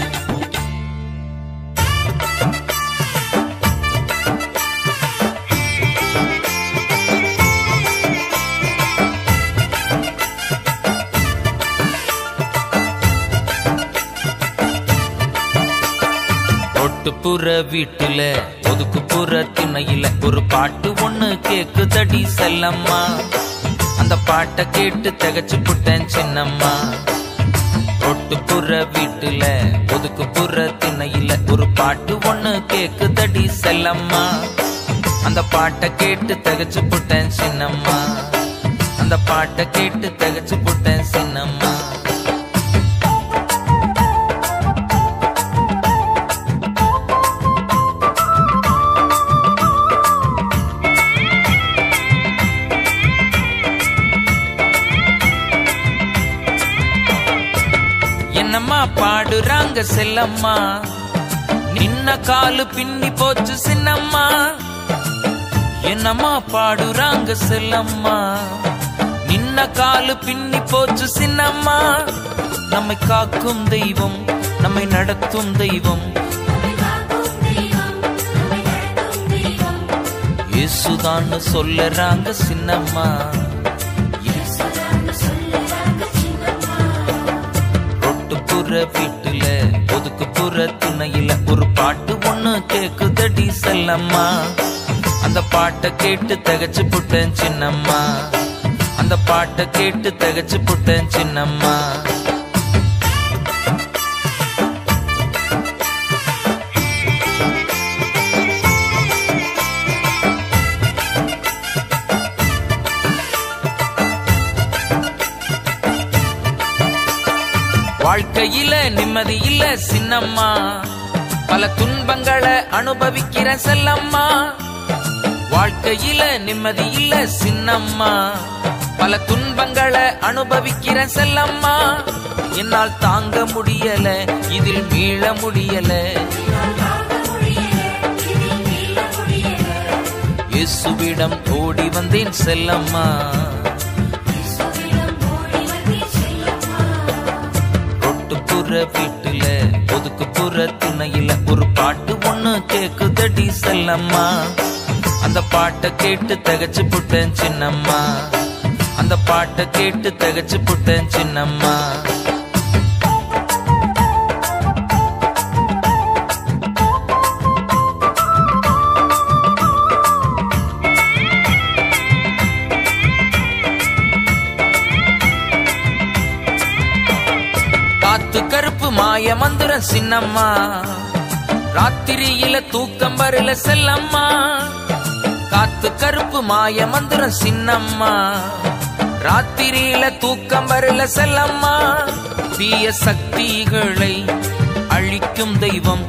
ஒட்டுப்புற வீட்டுல ஒதுக்குப்புற திண்ணையில ஒரு பாட்டு ஒண்ணு கேக்குதடி செல்லம்மா. அந்த பாட்டை கேட்டு திகச்சு புட்டேன் சின்னம்மா. ஒட்டுப்புற வீட்டுல ஒதுக்குப்புற திண்ணையில ஒரு பாட்டு ஒண்ணு கேக்குதடி செல்லம்மா. அந்த பாட்டை கேட்டு திகச்சு புட்டேன் சின்னம்மா. அந்த பாட்டை கேட்டு திகச்சு புட்டேன் சின்னம்மா. என்னம்மா பாடுறாங்க செல்லம்மா, நின்ன காலு பின்னி போச்சு சின்னம்மா. என்னம்மா பாடுறாங்க செல்லம்மா, நின்ன காலு பின்னி போச்சு சின்னம்மா. நம்மை காக்கும் தெய்வம், நம்மை நடத்தும் தெய்வம், இயேசுதான்னு சொல்லறாங்க சின்னம்மா. வீட்டுல ஒதுக்குப்புற துணையில ஒரு பாட்டு ஒண்ணு கேக்குதடி செல்லம்மா. அந்த பாட்டை கேட்டு திகச்சு புட்டேன் சின்னம்மா. அந்த பாட்டை கேட்டு திகச்சு புட்டேன் சின்னம்மா. வாழ்க்கையில நிம்மதி இல்ல சின்னம்மா, பல துன்பங்களை அனுபவிக்கிற செல்லம்மா. வாழ்க்கையில நிம்மதி இல்ல சின்னம்மா, பல துன்பங்களை அனுபவிக்கிற செல்லம்மா. என்னால் தாங்க முடியல, இதில் மீள முடியல. இயேசுவிடம் ஓடி வந்தேன் செல்லம்மா. வீட்டுல ஒதுக்குப்புற துணையில ஒரு பாட்டு ஒண்ணு கேக்குதடி செல்லம்மா. அந்த பாட்டை கேட்டு திகச்சு புட்டேன் சின்னம்மா. அந்த பாட்டை கேட்டு திகச்சு புட்டேன் சின்னம்மா. கருப்பு மாய மந்திரம் சின்னம்மா, ராத்திரியில தூக்கம் வரல செல்லம்மா. காத்து கருப்பு மாய மந்திரம் சின்னம்மா, ராத்திரியில தூக்கம் வரல செல்லம்மா. தீய சக்திகளை அழிக்கும் தெய்வம்,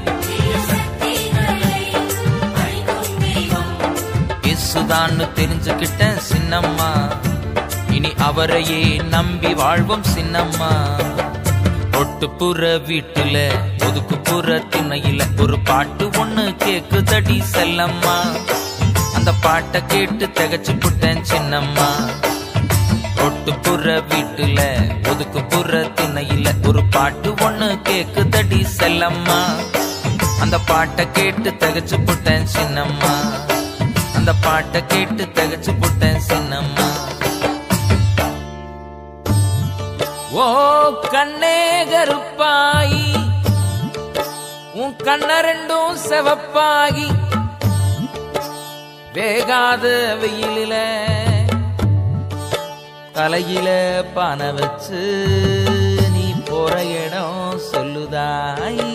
இயேசுதான்னு தெரிஞ்சுக்கிட்டேன் சின்னம்மா. இனி அவரையே நம்பி வாழ்வோம் சின்னம்மா. ஒட்டுப்புற வீட்டுல ஒதுக்குப்புற திண்ணையில ஒரு பாட்டு ஒண்ணு கேக்குதடி செல்லம்மா. அந்த பாட்டை கேட்டு திகச்சு புட்டேன் சின்னம்மா. ஒட்டுப்புற வீட்டுல ஒதுக்குப்புற திண்ணையில ஒரு பாட்டு ஒண்ணு கேக்குதடி செல்லம்மா. அந்த பாட்டை கேட்டு திகச்சு புட்டேன் சின்னம்மா. அந்த பாட்டை கேட்டு திகச்சு புட்டேன் சின்னம்மா. ஓ கண்ணே கருப்பாயி, உன் கண்ண ரெண்டும் செவப்பாகி, வேகாத வெயிலில தலையில பானை வச்சு நீ போற இடம் சொல்லுதாய்.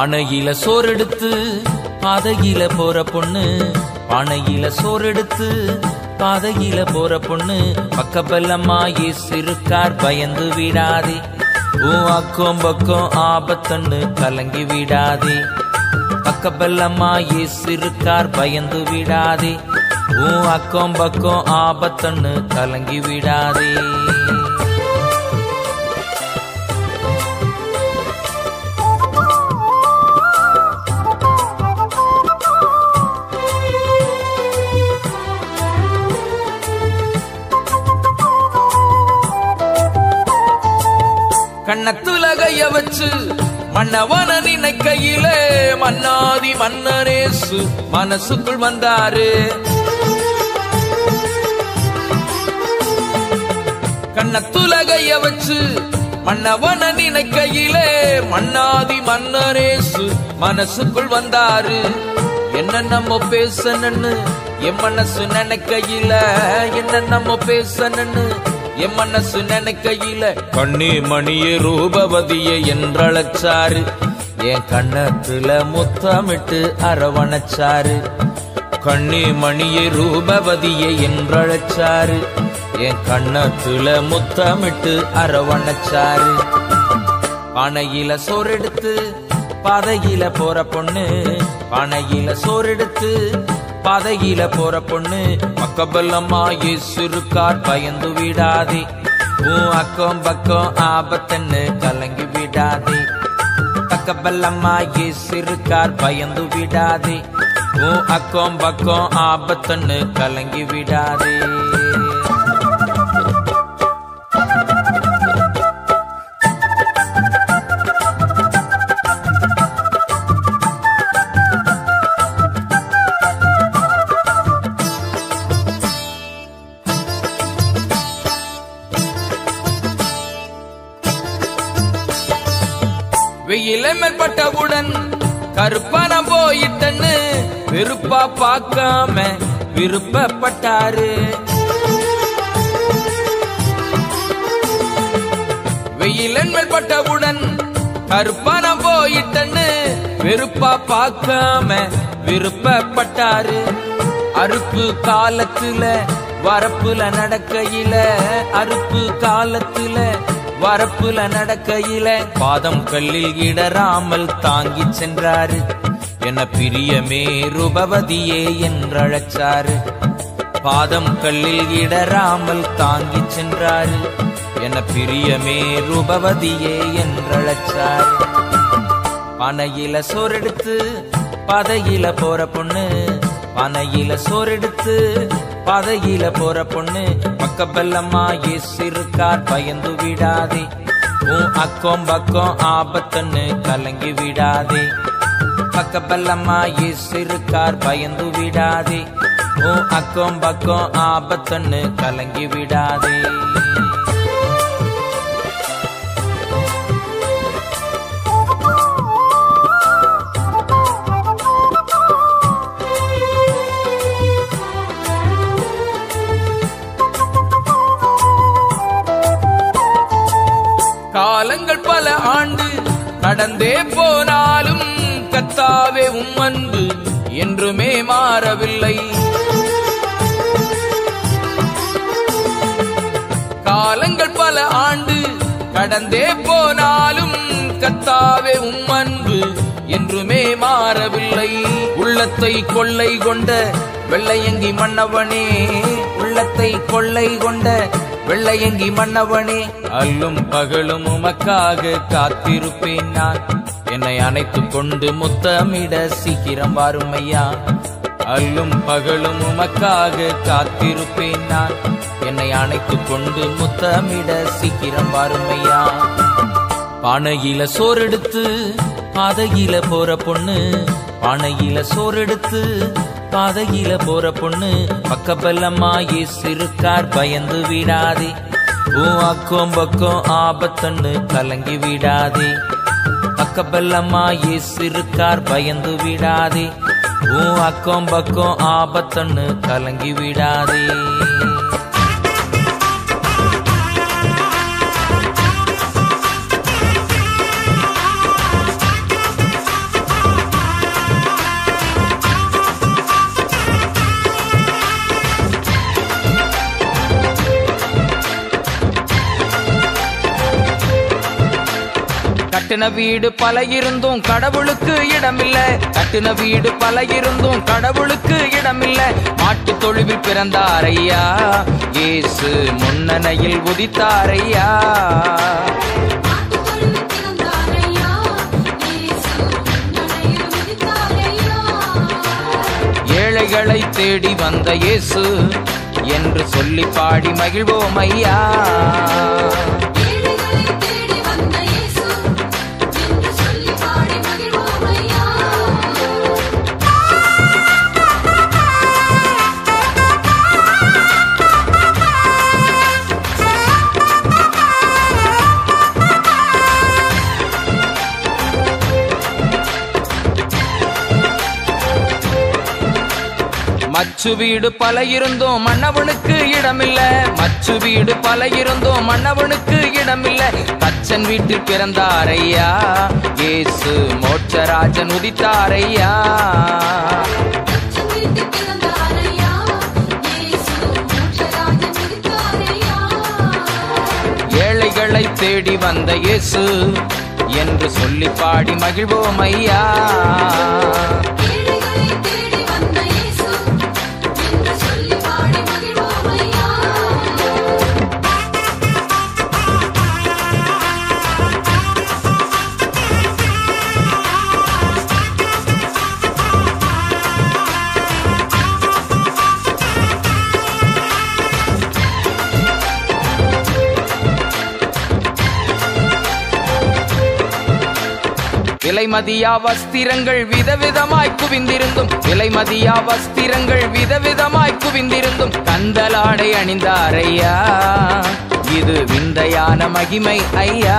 பானையில சோறெடுத்து பாதையில போற பொண்ணு, பானையில சோறெடுத்து பாதையில போற பொண்ணு, பக்கபலமா இயேசு இருக்கார் பயந்து விடாதே. அக்கம் பக்கம் ஆபத்தன்னு கலங்கி விடாதே. பக்கபலமா இயேசு இருக்கார் பயந்து விடாதே. அக்கம் பக்கம் ஆபத்தன்னு கலங்கி விடாதே. கண்ணத்துலகைய வச்சு மன்னவன நினைக்கையில மன்னாதி மன்னரேசு மனசுக்குள் வந்தாரு. கண்ணத்துலகைய வச்சு மன்னவன நினைக்கையில மன்னாதி மன்னரேசு மனசுக்குள் வந்தாரு. என்ன நம்ம பேசணுன்னு என் மனசு நினைக்கையில, என்ன நம்ம பேசணுன்னு என் மனசு நினைக்கையில, கண்ணி மணியே ரூபவதியே என்றழைச்சாரு. என் கண்ணத்துல முத்தமிட்டு அரவணைச்சாரு. கண்ணி மணியே ரூபவதியே என்றழைச்சாரு. என் கண்ணத்துல முத்தமிட்டு அரவணைச்சாரு. பானையில சோறெடுத்து பாதையில போற பொண்ணு, பானையில சோறெடுத்து பாதையில போற பொண்ணு, பக்கபலமா இயேசு இருக்கார் பயந்து விடாதே. அக்கம் பக்கம் ஆபத்தன்னு கலங்கி விடாதே. பக்கபலமா இயேசு இருக்கார் பயந்து விடாதே. அக்கம் பக்கம் ஆபத்தன்னு கலங்கி விடாதே. வெயில மேற்பட்டவுடன் கருப்பான போயிட்டன்னு விருப்பா பார்க்காம விருப்பப்பட்டாரு. வெயில மேற்பட்டவுடன் கருப்பான போயிட்டன்னு விருப்பா பார்க்காம விருப்பப்பட்டாரு. அறுப்பு காலத்துல வரப்புல நடக்கையில, அறுப்பு காலத்துல வரப்புல நடக்கையில, பாதம் கல்லில் இடராமல் தாங்கி சென்றாரு. என பிரியமே ரூபவதியே என்றழைச்சாரு. பாதம் கல்லில் இடராமல் தாங்கி சென்றாரு. என பிரியமே ரூபவதியே என்றழைச்சாரு. பானையில சோறெடுத்து பாதையில போற பொண்ணு, பானையில சோறெடுத்து பாதையில போற பொண்ணு, பக்கபலமா இயேசு இருக்கார் பயந்து விடாதே. அக்கம் பக்கம் ஆபத்தன்னு கலங்கி விடாதே. பக்கபலமா இயேசு இருக்கார் பயந்து விடாதே. அக்கம் பக்கம் ஆபத்தன்னு கலங்கி விடாதே. காலங்கள் பல ஆண்டு கடந்தே போனாலும் கர்த்தாவே உம் அன்பு என்றுமே மாறவில்லை. காலங்கள் பல ஆண்டு கடந்தே போனாலும் கர்த்தாவே உம் அன்பு என்றுமே மாறவில்லை. உள்ளத்தை கொள்ளை கொண்ட வெள்ளையங்கி மன்னவனே, உள்ளத்தை கொள்ளை கொண்ட வெள்ளையங்கி மன்னவனே, அல்லும் பகலும் உமக்காக காத்திருப்பேன் நான். என்னை அணைத்துக் கொண்டு முத்தமிட சீக்கிரம் வாருமையா. அல்லும் பகலும் உமக்காக காத்திருப்பேன் நான். என்னை அணைத்துக் கொண்டு முத்தமிட சீக்கிரம் வாருமையா. பானையில சோறெடுத்து பாதையில போற பொண்ணு, பானையில சோறெடுத்து பாதையில போற பொண்ணு, பக்கபலமா இயேசு இருக்கார் பயந்து விடாதே. அக்கம் பக்கம் ஆபத்தன்னு கலங்கி விடாதே. பக்கபலமா இயேசு இருக்கார் பயந்து விடாதே. அக்கம் பக்கம் ஆபத்தன்னு கலங்கி விடாதே. கட்டுன வீடு பல இருந்தும் கடவுளுக்கு இடமில்ல. கட்டுன வீடு பல இருந்தும் கடவுளுக்கு இடமில்ல. மாட்டு தொழுவில் பிறந்தாரையா, இயேசு முன்னணையில் உதித்தாரையா. ஏழைகளை தேடி வந்த இயேசு என்று சொல்லி பாடி மகிழ்வோம் ஐயா. மச்சு வீடு பல இருந்தும் மன்னவனுக்கு இடமில்ல. மச்சு வீடு பல இருந்தும் மன்னவனுக்கு இடமில்ல. தச்சன் வீட்டில் பிறந்தாரையா, இயேசு மோட்சராஜன் உதித்தாரையா. ஏழைகளை தேடி வந்த இயேசு என்று சொல்லி பாடி மகிழ்வோம் ஐயா. விலைமதியா வஸ்திரங்கள் விதவிதமாய் குவிந்திருந்தும், விலைமதியா வஸ்திரங்கள் விதவிதமாய் குவிந்திருந்தும் கந்தலாடை அணிந்தாரையா, இது விந்தையான மகிமை ஐயா.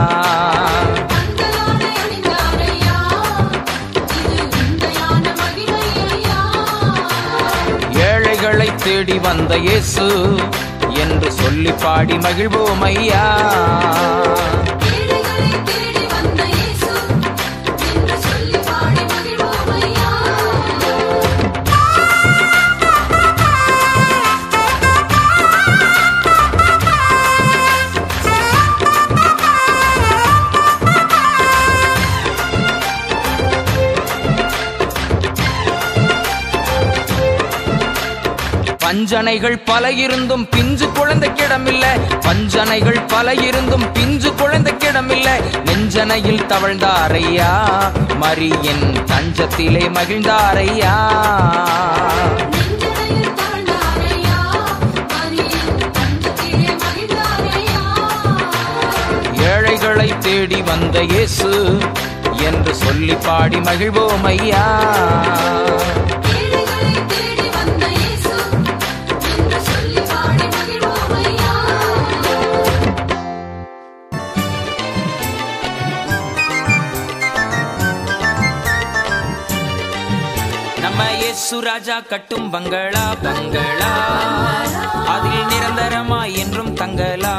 ஏழைகளை தேடி வந்த இயேசு என்று சொல்லி பாடி மகிழ்வோம் ஐயா. பஞ்சனைகள் பல இருந்தும் பிஞ்சு குழந்தைக்கிடமில்ல. பஞ்சனைகள் பல இருந்தும் பிஞ்சு குழந்தைக்கிடமில்ல. நெஞ்சனையில் தவழ்ந்தாரையா, மரியின் தஞ்சத்திலே மகிழ்ந்தாரையா. ஏழைகளை தேடி வந்த இயேசு என்று சொல்லி பாடி மகிழ்வோம் ஐயா. இயேசு ராஜா கட்டும் பங்களா பங்களா, அதில் நிரந்தரமாய் என்றும் தங்கலா.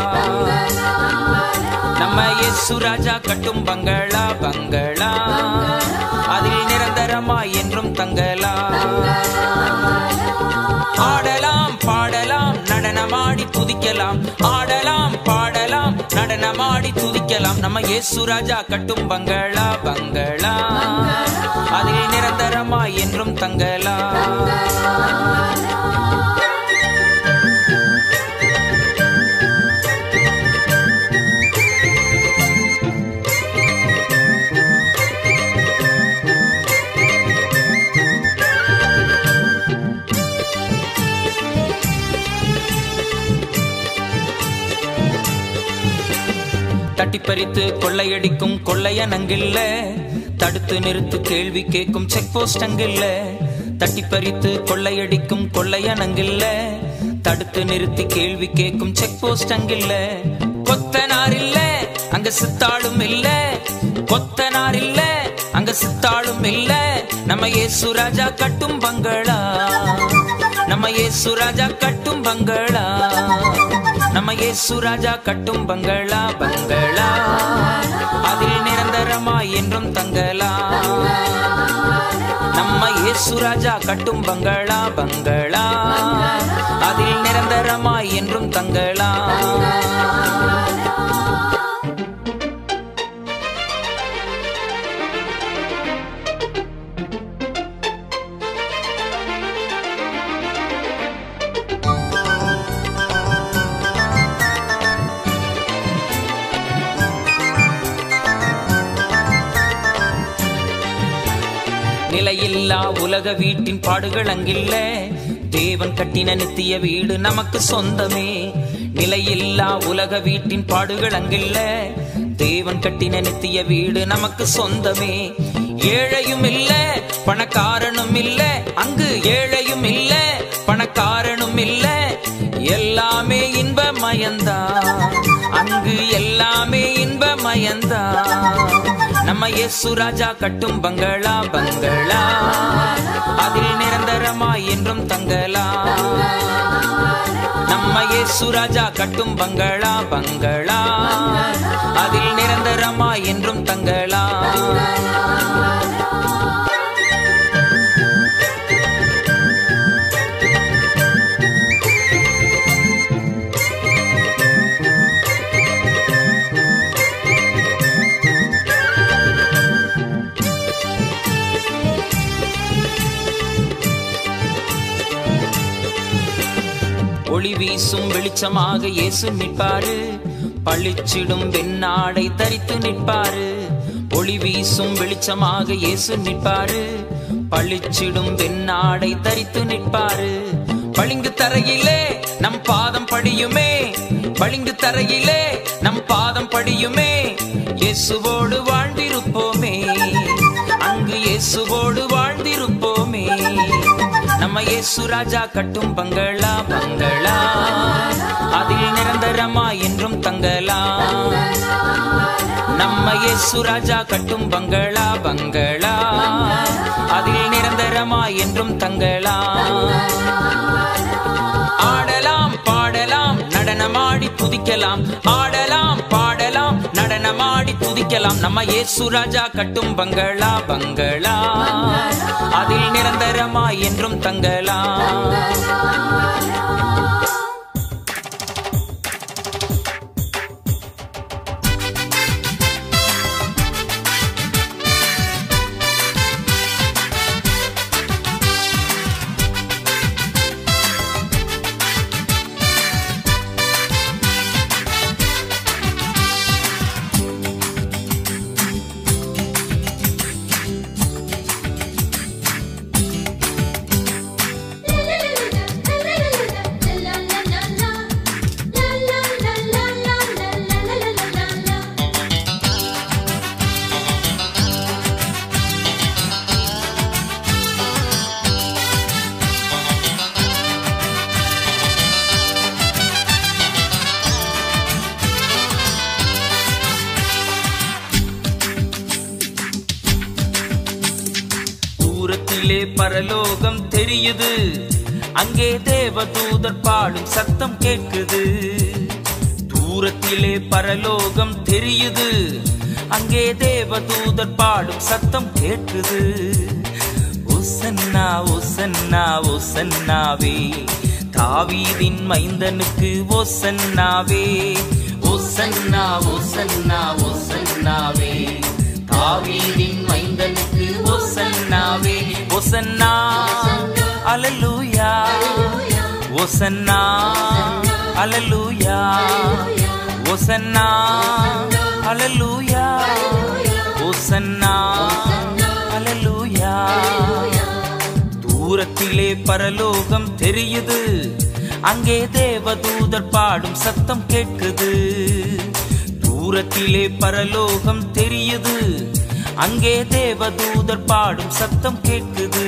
நம்ம இயேசு ராஜா கட்டும் பங்களா பங்களா, அதில் நிரந்தரமாய் என்றும் தங்கலா. ஆடலாம் பாடலாம் நடனமாடி துதிக்கலாம், ஆடலாம் பாடலாம் நடனமாடி துதிக்கலாம். நம்ம இயேசு ராஜா கட்டும் பங்களா பங்களா, அதில் நிரந்தரமாய் என்றும் தங்கலா. தட்டிப்பறித்து கொள்ளையடிக்கும் கொள்ளையனங்கில்ல, தடுத்து நிறுத்து கேள்வி கேட்கும் செக் போஸ்ட் அங்கில்ல. தட்டிப்பறித்து கொள்ளையடிக்கும் கொள்ளையனங்கில்ல, தடுத்து நிறுத்தி கேள்வி கேட்கும் செக் போஸ்ட் அங்கில்ல. கொத்தனார் இல்ல அங்க சித்தாளும் இல்ல, கொத்தனார் இல்ல அங்க சித்தாளும் இல்ல. நம்ம இயேசு ராஜா கட்டும் பங்களா, நம்ம இயேசு ராஜா கட்டும் பங்களா, நம்ம இயேசு ராஜா கட்டும் பங்களா பங்களா, அதில் நிரந்தரமாய் என்றும் தங்கலா. நம்ம இயேசு ராஜா கட்டும் பங்களா பங்களா, அதில் நிரந்தரமாய் என்றும் தங்கலா. நிலையில்லா உலக வீட்டின் பாடுகள் அங்கில்ல, தேவன் கட்டின நித்திய வீடு நமக்கு சொந்தமே. நிலையில்லா உலக வீட்டின் பாடுகள் அங்கில்ல, தேவன் கட்டின நித்திய வீடு நமக்கு சொந்தமே. ஏழையும் இல்ல பணக்காரனும் இல்ல, அங்கு ஏழையும் இல்ல பணக்காரனும் இல்ல, எல்லாமே இன்பமயந்தா, அங்கு எல்லாமே இன்பமயந்தா. நம்ம இயேசு ராஜா கட்டும் பங்களா பங்களா, அதில் நிரந்தரமாய் என்றும் தங்கலா. நம்ம இயேசு ராஜா கட்டும் பங்களா பங்களா, அதில் நிரந்தரமாய் என்றும் தங்கலா. ஒளி வீசும் வெளிச்சமாக இயேசு நிற்பாரு, பளிச்சிடும் வெண்ணாடை தரித்து நிற்பாரு. ஒளி வீசும் வெளிச்சமாக இயேசு நிற்பாரு, பளிச்சிடும் வெண்ணாடை தரித்து நிற்பாரு. பளிங்கு தரையிலே நம் பாதம் படியுமே, பளிங்கு தரையிலே நம் பாதம் படியுமே. இயேசுவோடு வாழ்ந்திருப்போமே, அங்கு இயேசுவோடு வாழ்ந்திருப்போமே. நம்ம இயேசு ராஜா கட்டும் பங்களா பங்களா, அதில் நிரந்தரமா என்றும் தங்கலா. நம்ம இயேசு ராஜா கட்டும் பங்களா பங்களா, அதில் நிரந்தரமா என்றும் தங்கலா. ஆடலாம் பாடலாம் நடனமாடி துதிக்கலாம், ஆடலாம் பாடலாம் நடனமாடி துதிக்கலாம். நம்ம இயேசு ராஜா கட்டும் பங்களா பங்களா, அதில் நிரந்தரமா என்றும் தங்கலா. தூரத்திலே பரலோகம் தெரியுது, அங்கே தேவதூதர் பாடும் சத்தம் கேட்குது. தூரத்திலே பரலோகம் தெரியுது, அங்கே தேவதூதர் பாடும் சத்தம் கேட்குது. ஓசன்னா ஓசன்னா ஓசன்னாவே, தாவீதின் மைந்தனுக்கு ஓசன்னாவே. ஓசன்னா ஓசன்னா ஓசன்னாவே, தாவீதின் மைந்தனுக்கு ஓசன்னாவே. ஓசன்னா அல்லேலூயா, ஓசன்னா அல்லேலூயா, ஓசன்னா அல்லேலூயா, ஓசன்னா அல்லேலூயா. தூரத்திலே பரலோகம் தெரியுது, அங்கே தேவதூதர் பாடும் சத்தம் கேட்குது. தூரத்திலே பரலோகம் தெரியுது, அங்கே தேவதூதர் பாடும் சத்தம் கேட்குது.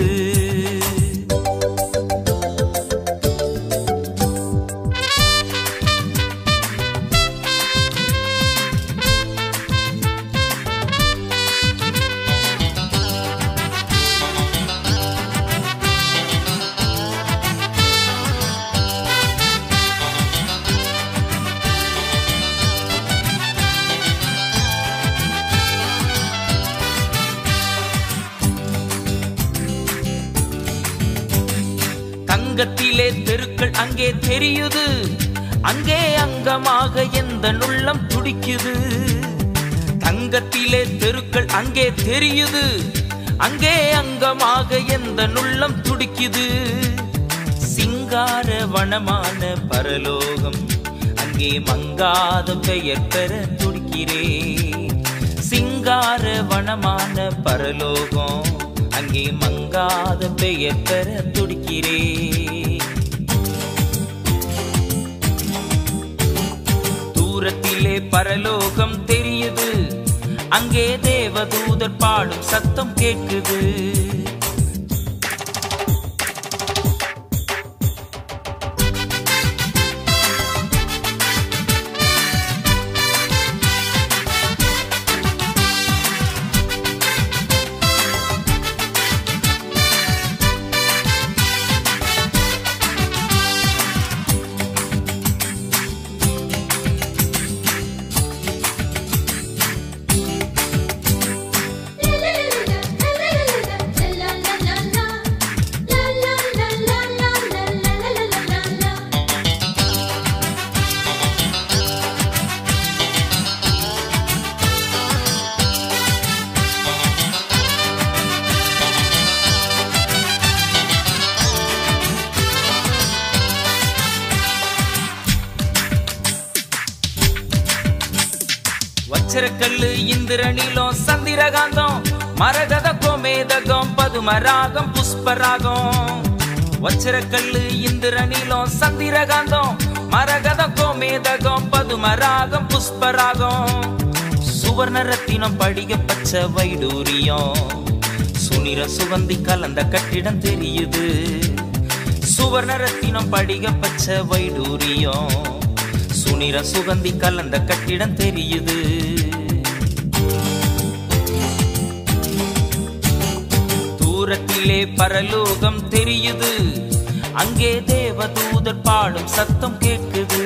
தங்கத்திலே தெருக்கள் அங்கே தெரியுது, அங்கே அங்கமாக எந்த உள்ளம் துடிக்குது. தங்கத்திலே தெருக்கள் அங்கே தெரியுது, அங்கே அங்கமாக எந்த உள்ளம் துடிக்குது. சிங்கார வனமான பரலோகம், அங்கே மங்காத பெயர் பெற துடிக்கிறேன். சிங்கார வனமான பரலோகம், அங்கே மங்காத பெயர் பெற துடிக்கிறேன். தூரத்திலே பரலோகம் தெரியுது, அங்கே தேவதூதர் பாடும் சத்தம் கேட்குது. வச்சிரக்கல்லு இந்திரனிலும் சந்திரகாந்தம், மரகத கோமேதகம் பதுமராகம் புஷ்பராகம். வச்சிரக்கல்லு இந்திரனிலும் சந்திரகாந்தம், மரகத கோமேதகம் பதுமராகம் புஷ்பராகம். சுவர்ண ரத்தினம் படிக பச்சை வைடூரியம், சுனிர சுகந்தி கலந்த கட்டிடம் தெரியுது. சுவர்ண ரத்தினம் படிக பச்சை வைடூரியம், சுனிர சுகந்தி கலந்த கட்டிடம் தெரியுது. தூரத்திலே பரலோகம் தெரியுது, அங்கே தேவதூதர் பாடும் சத்தம் கேட்குது.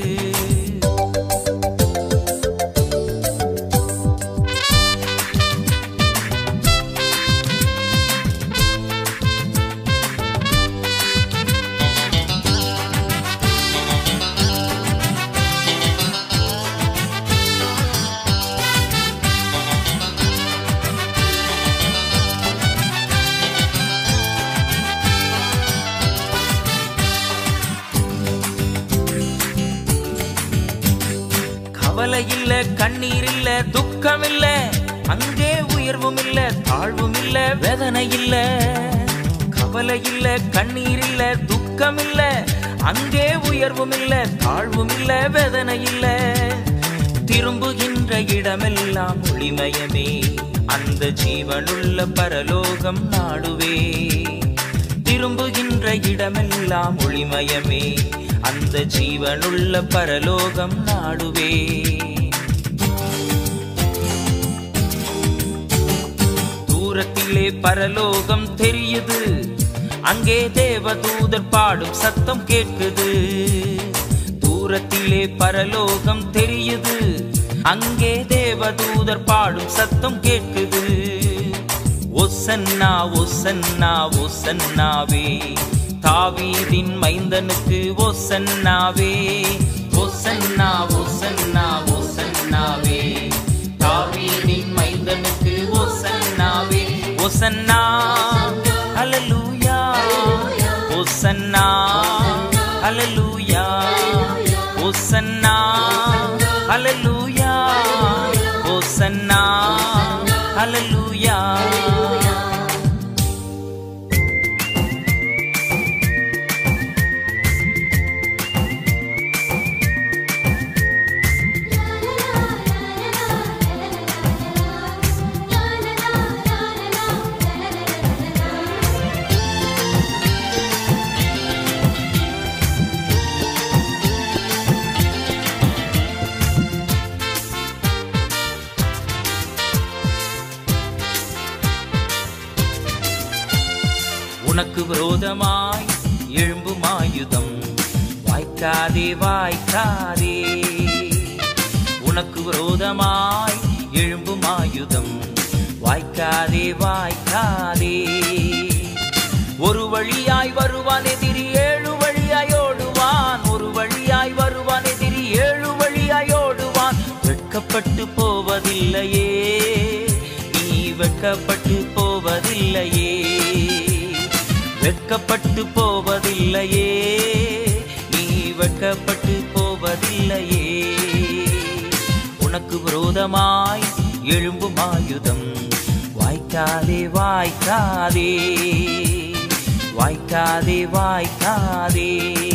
கவலை இல்ல, கண்ணீர் இல்ல, துக்கம் இல்ல, அங்கே உயர்வும் இல்ல, தாழ்வும் இல்ல, வேதனை இல்ல. கவலை இல்ல, கண்ணீர் இல்ல, துக்கம் இல்ல, அங்கே உயர்வும் இல்ல, தாழ்வும் இல்ல, வேதனை இல்ல. திரும்புகின்ற இடமெல்லாம் ஒளிமயமே, அந்த ஜீவனுள்ள பரலோகம் நாடுவே. திரும்புகின்ற இடமெல்லாம் ஒளிமயமே, அந்த ஜீவனுள்ள பரலோகம் நாடுவே. தூரத்திலே பரலோகம் தெரியுது, அங்கே தேவதூதர் பாடும் சத்தம் கேட்குது. தூரத்திலே பரலோகம் தெரியுது, அங்கே தேவதூதர் பாடும் சத்தம் கேட்குது. ஒசன்னா ஒசன்னா ஒசன்னாவே, தாவீதின் மைந்தனுக்கு ஒசன்னாவே. ஒசன்னா ஒசன்னா ஒசன்னாவே, தாவீதின் மைந்தனுக்கு ஒசன்னாவே. ஒசன்னா ஹல்லேலூயா, ஒசன்னா ஹல்லேலூயா, ஒசன்னா ஹல்லேலூயா, ஒசன்னா ஹல்லேலூயா. உனக்கு விரோதமாய் எழும்பும் ஆயுதம் வாய்க்காதே வாய்க்காதே. உனக்கு விரோதமாய் எழும்பும் ஆயுதம் வாய்க்காதே வாய்க்காதே. ஒரு வழியாய் வருவான் எதிரி, ஏழு வழியாய் ஓடுவான். ஒரு வழியாய் வருவான் எதிரி, ஏழு வழியாய் ஓடுவான். வெட்கப்பட்டு போவதில்லையே, நீ வெட்கப்பட்டு போவதில்லையே. வெட்கப்பட்டு போவதில்லையே, நீ வெட்கப்பட்டு போவதில்லையே. உனக்கு விரோதமாய் எழும்பும் ஆயுதம் வாய்க்காதே வாய்க்காதே வாய்க்காதே வாய்க்காதே வாய்க்காதே.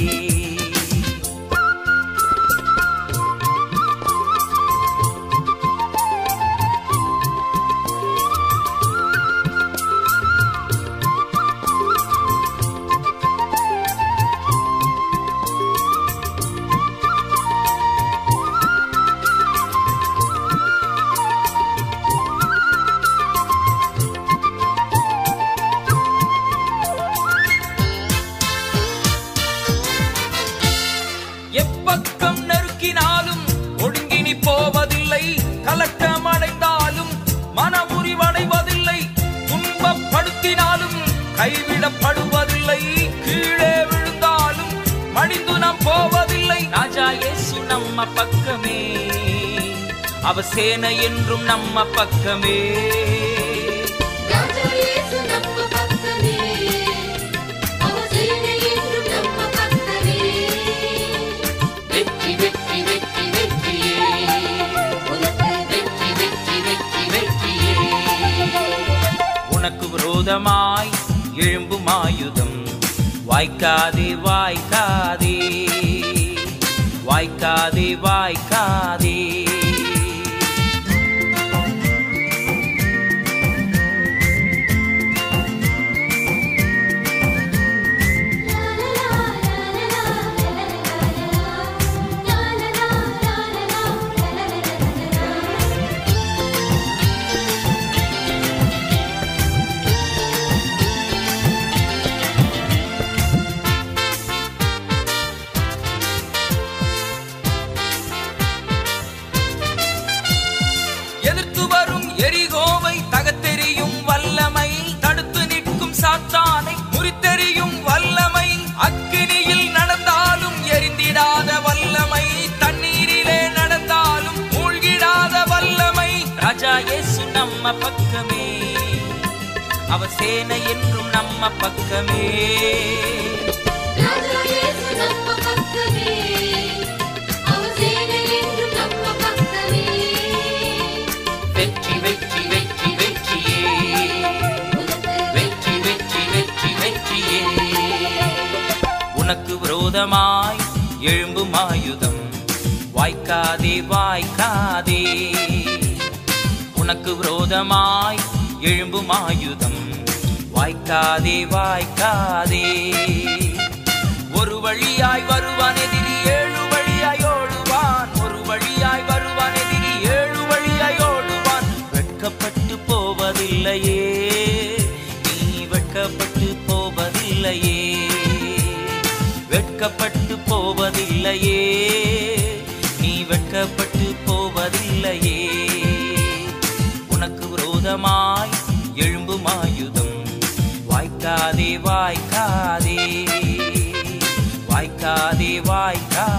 எப்பக்கம் நெருக்கினாலும் ஒடுங்கினி போவதில்லை, கலக்கம் அடைந்தாலும் மன முறிவடைவதில்லை, துன்பப்படுத்தினாலும் கைவிடப்படுவதில்லை, கீழே விழுந்தாலும் மடிந்து நாம் போவதில்லை. ராஜா இயேசு நம்ம பக்கமே, அவர் சேனை என்றும் நம்ம பக்கமே. உனக்கு விரோதமாய் எழும்பும் ஆயுதம் வாய்க்காதே வாய்க்காதே வாய்க்காதே வாய்க்காதே. எதிர்த்து வரும் எரிகோவை தகத்தெறியும் வல்லமை, தடுத்து நிற்கும் சாத்தானை முறித்தெறியும் வல்லமை, அக்கினியில் நடந்தாலும் எரிந்திடாத வல்லமை, தண்ணீரிலே நடந்தாலும் மூழ்கிடாத வல்லமை. ராஜா இயேசு நம்ம பக்கமே, அவர் சேனை என்றும் நம்ம பக்கமே. வெற்றி வெற்றி வெற்றி வெற்றியே, வெற்றி வெற்றி வெற்றி வெற்றியே. உனக்கு விரோதமாய் எழும்பும் ஆயுதம் வாய்க்காதே வாய்க்காதே. உனக்கு விரோதமாய் எழும்பும் ஆயுதம் வாய்க்காதே வாய்க்காதே. ஒரு வழியாய் வருவான் எதிரி, ஏழு வழியாய் ஓடுவான். ஒரு வழியாய் வருவான் எதிரி, ஏழு வழியாய் ஓடுவான். வெட்கப்பட்டு போவதில்லையே, நீ வெட்கப்பட்டு போவதில்லையே, வெட்கப்பட்டு போவதில்லையே, நீ வெட்கப்பட்டு போவதில்லையே. உனக்கு விரோதமாய் எழும்பும் ஆயுதம் வாய்க்காதே வாய்க்காதே வாய்க்காதே வாய்க்காதே.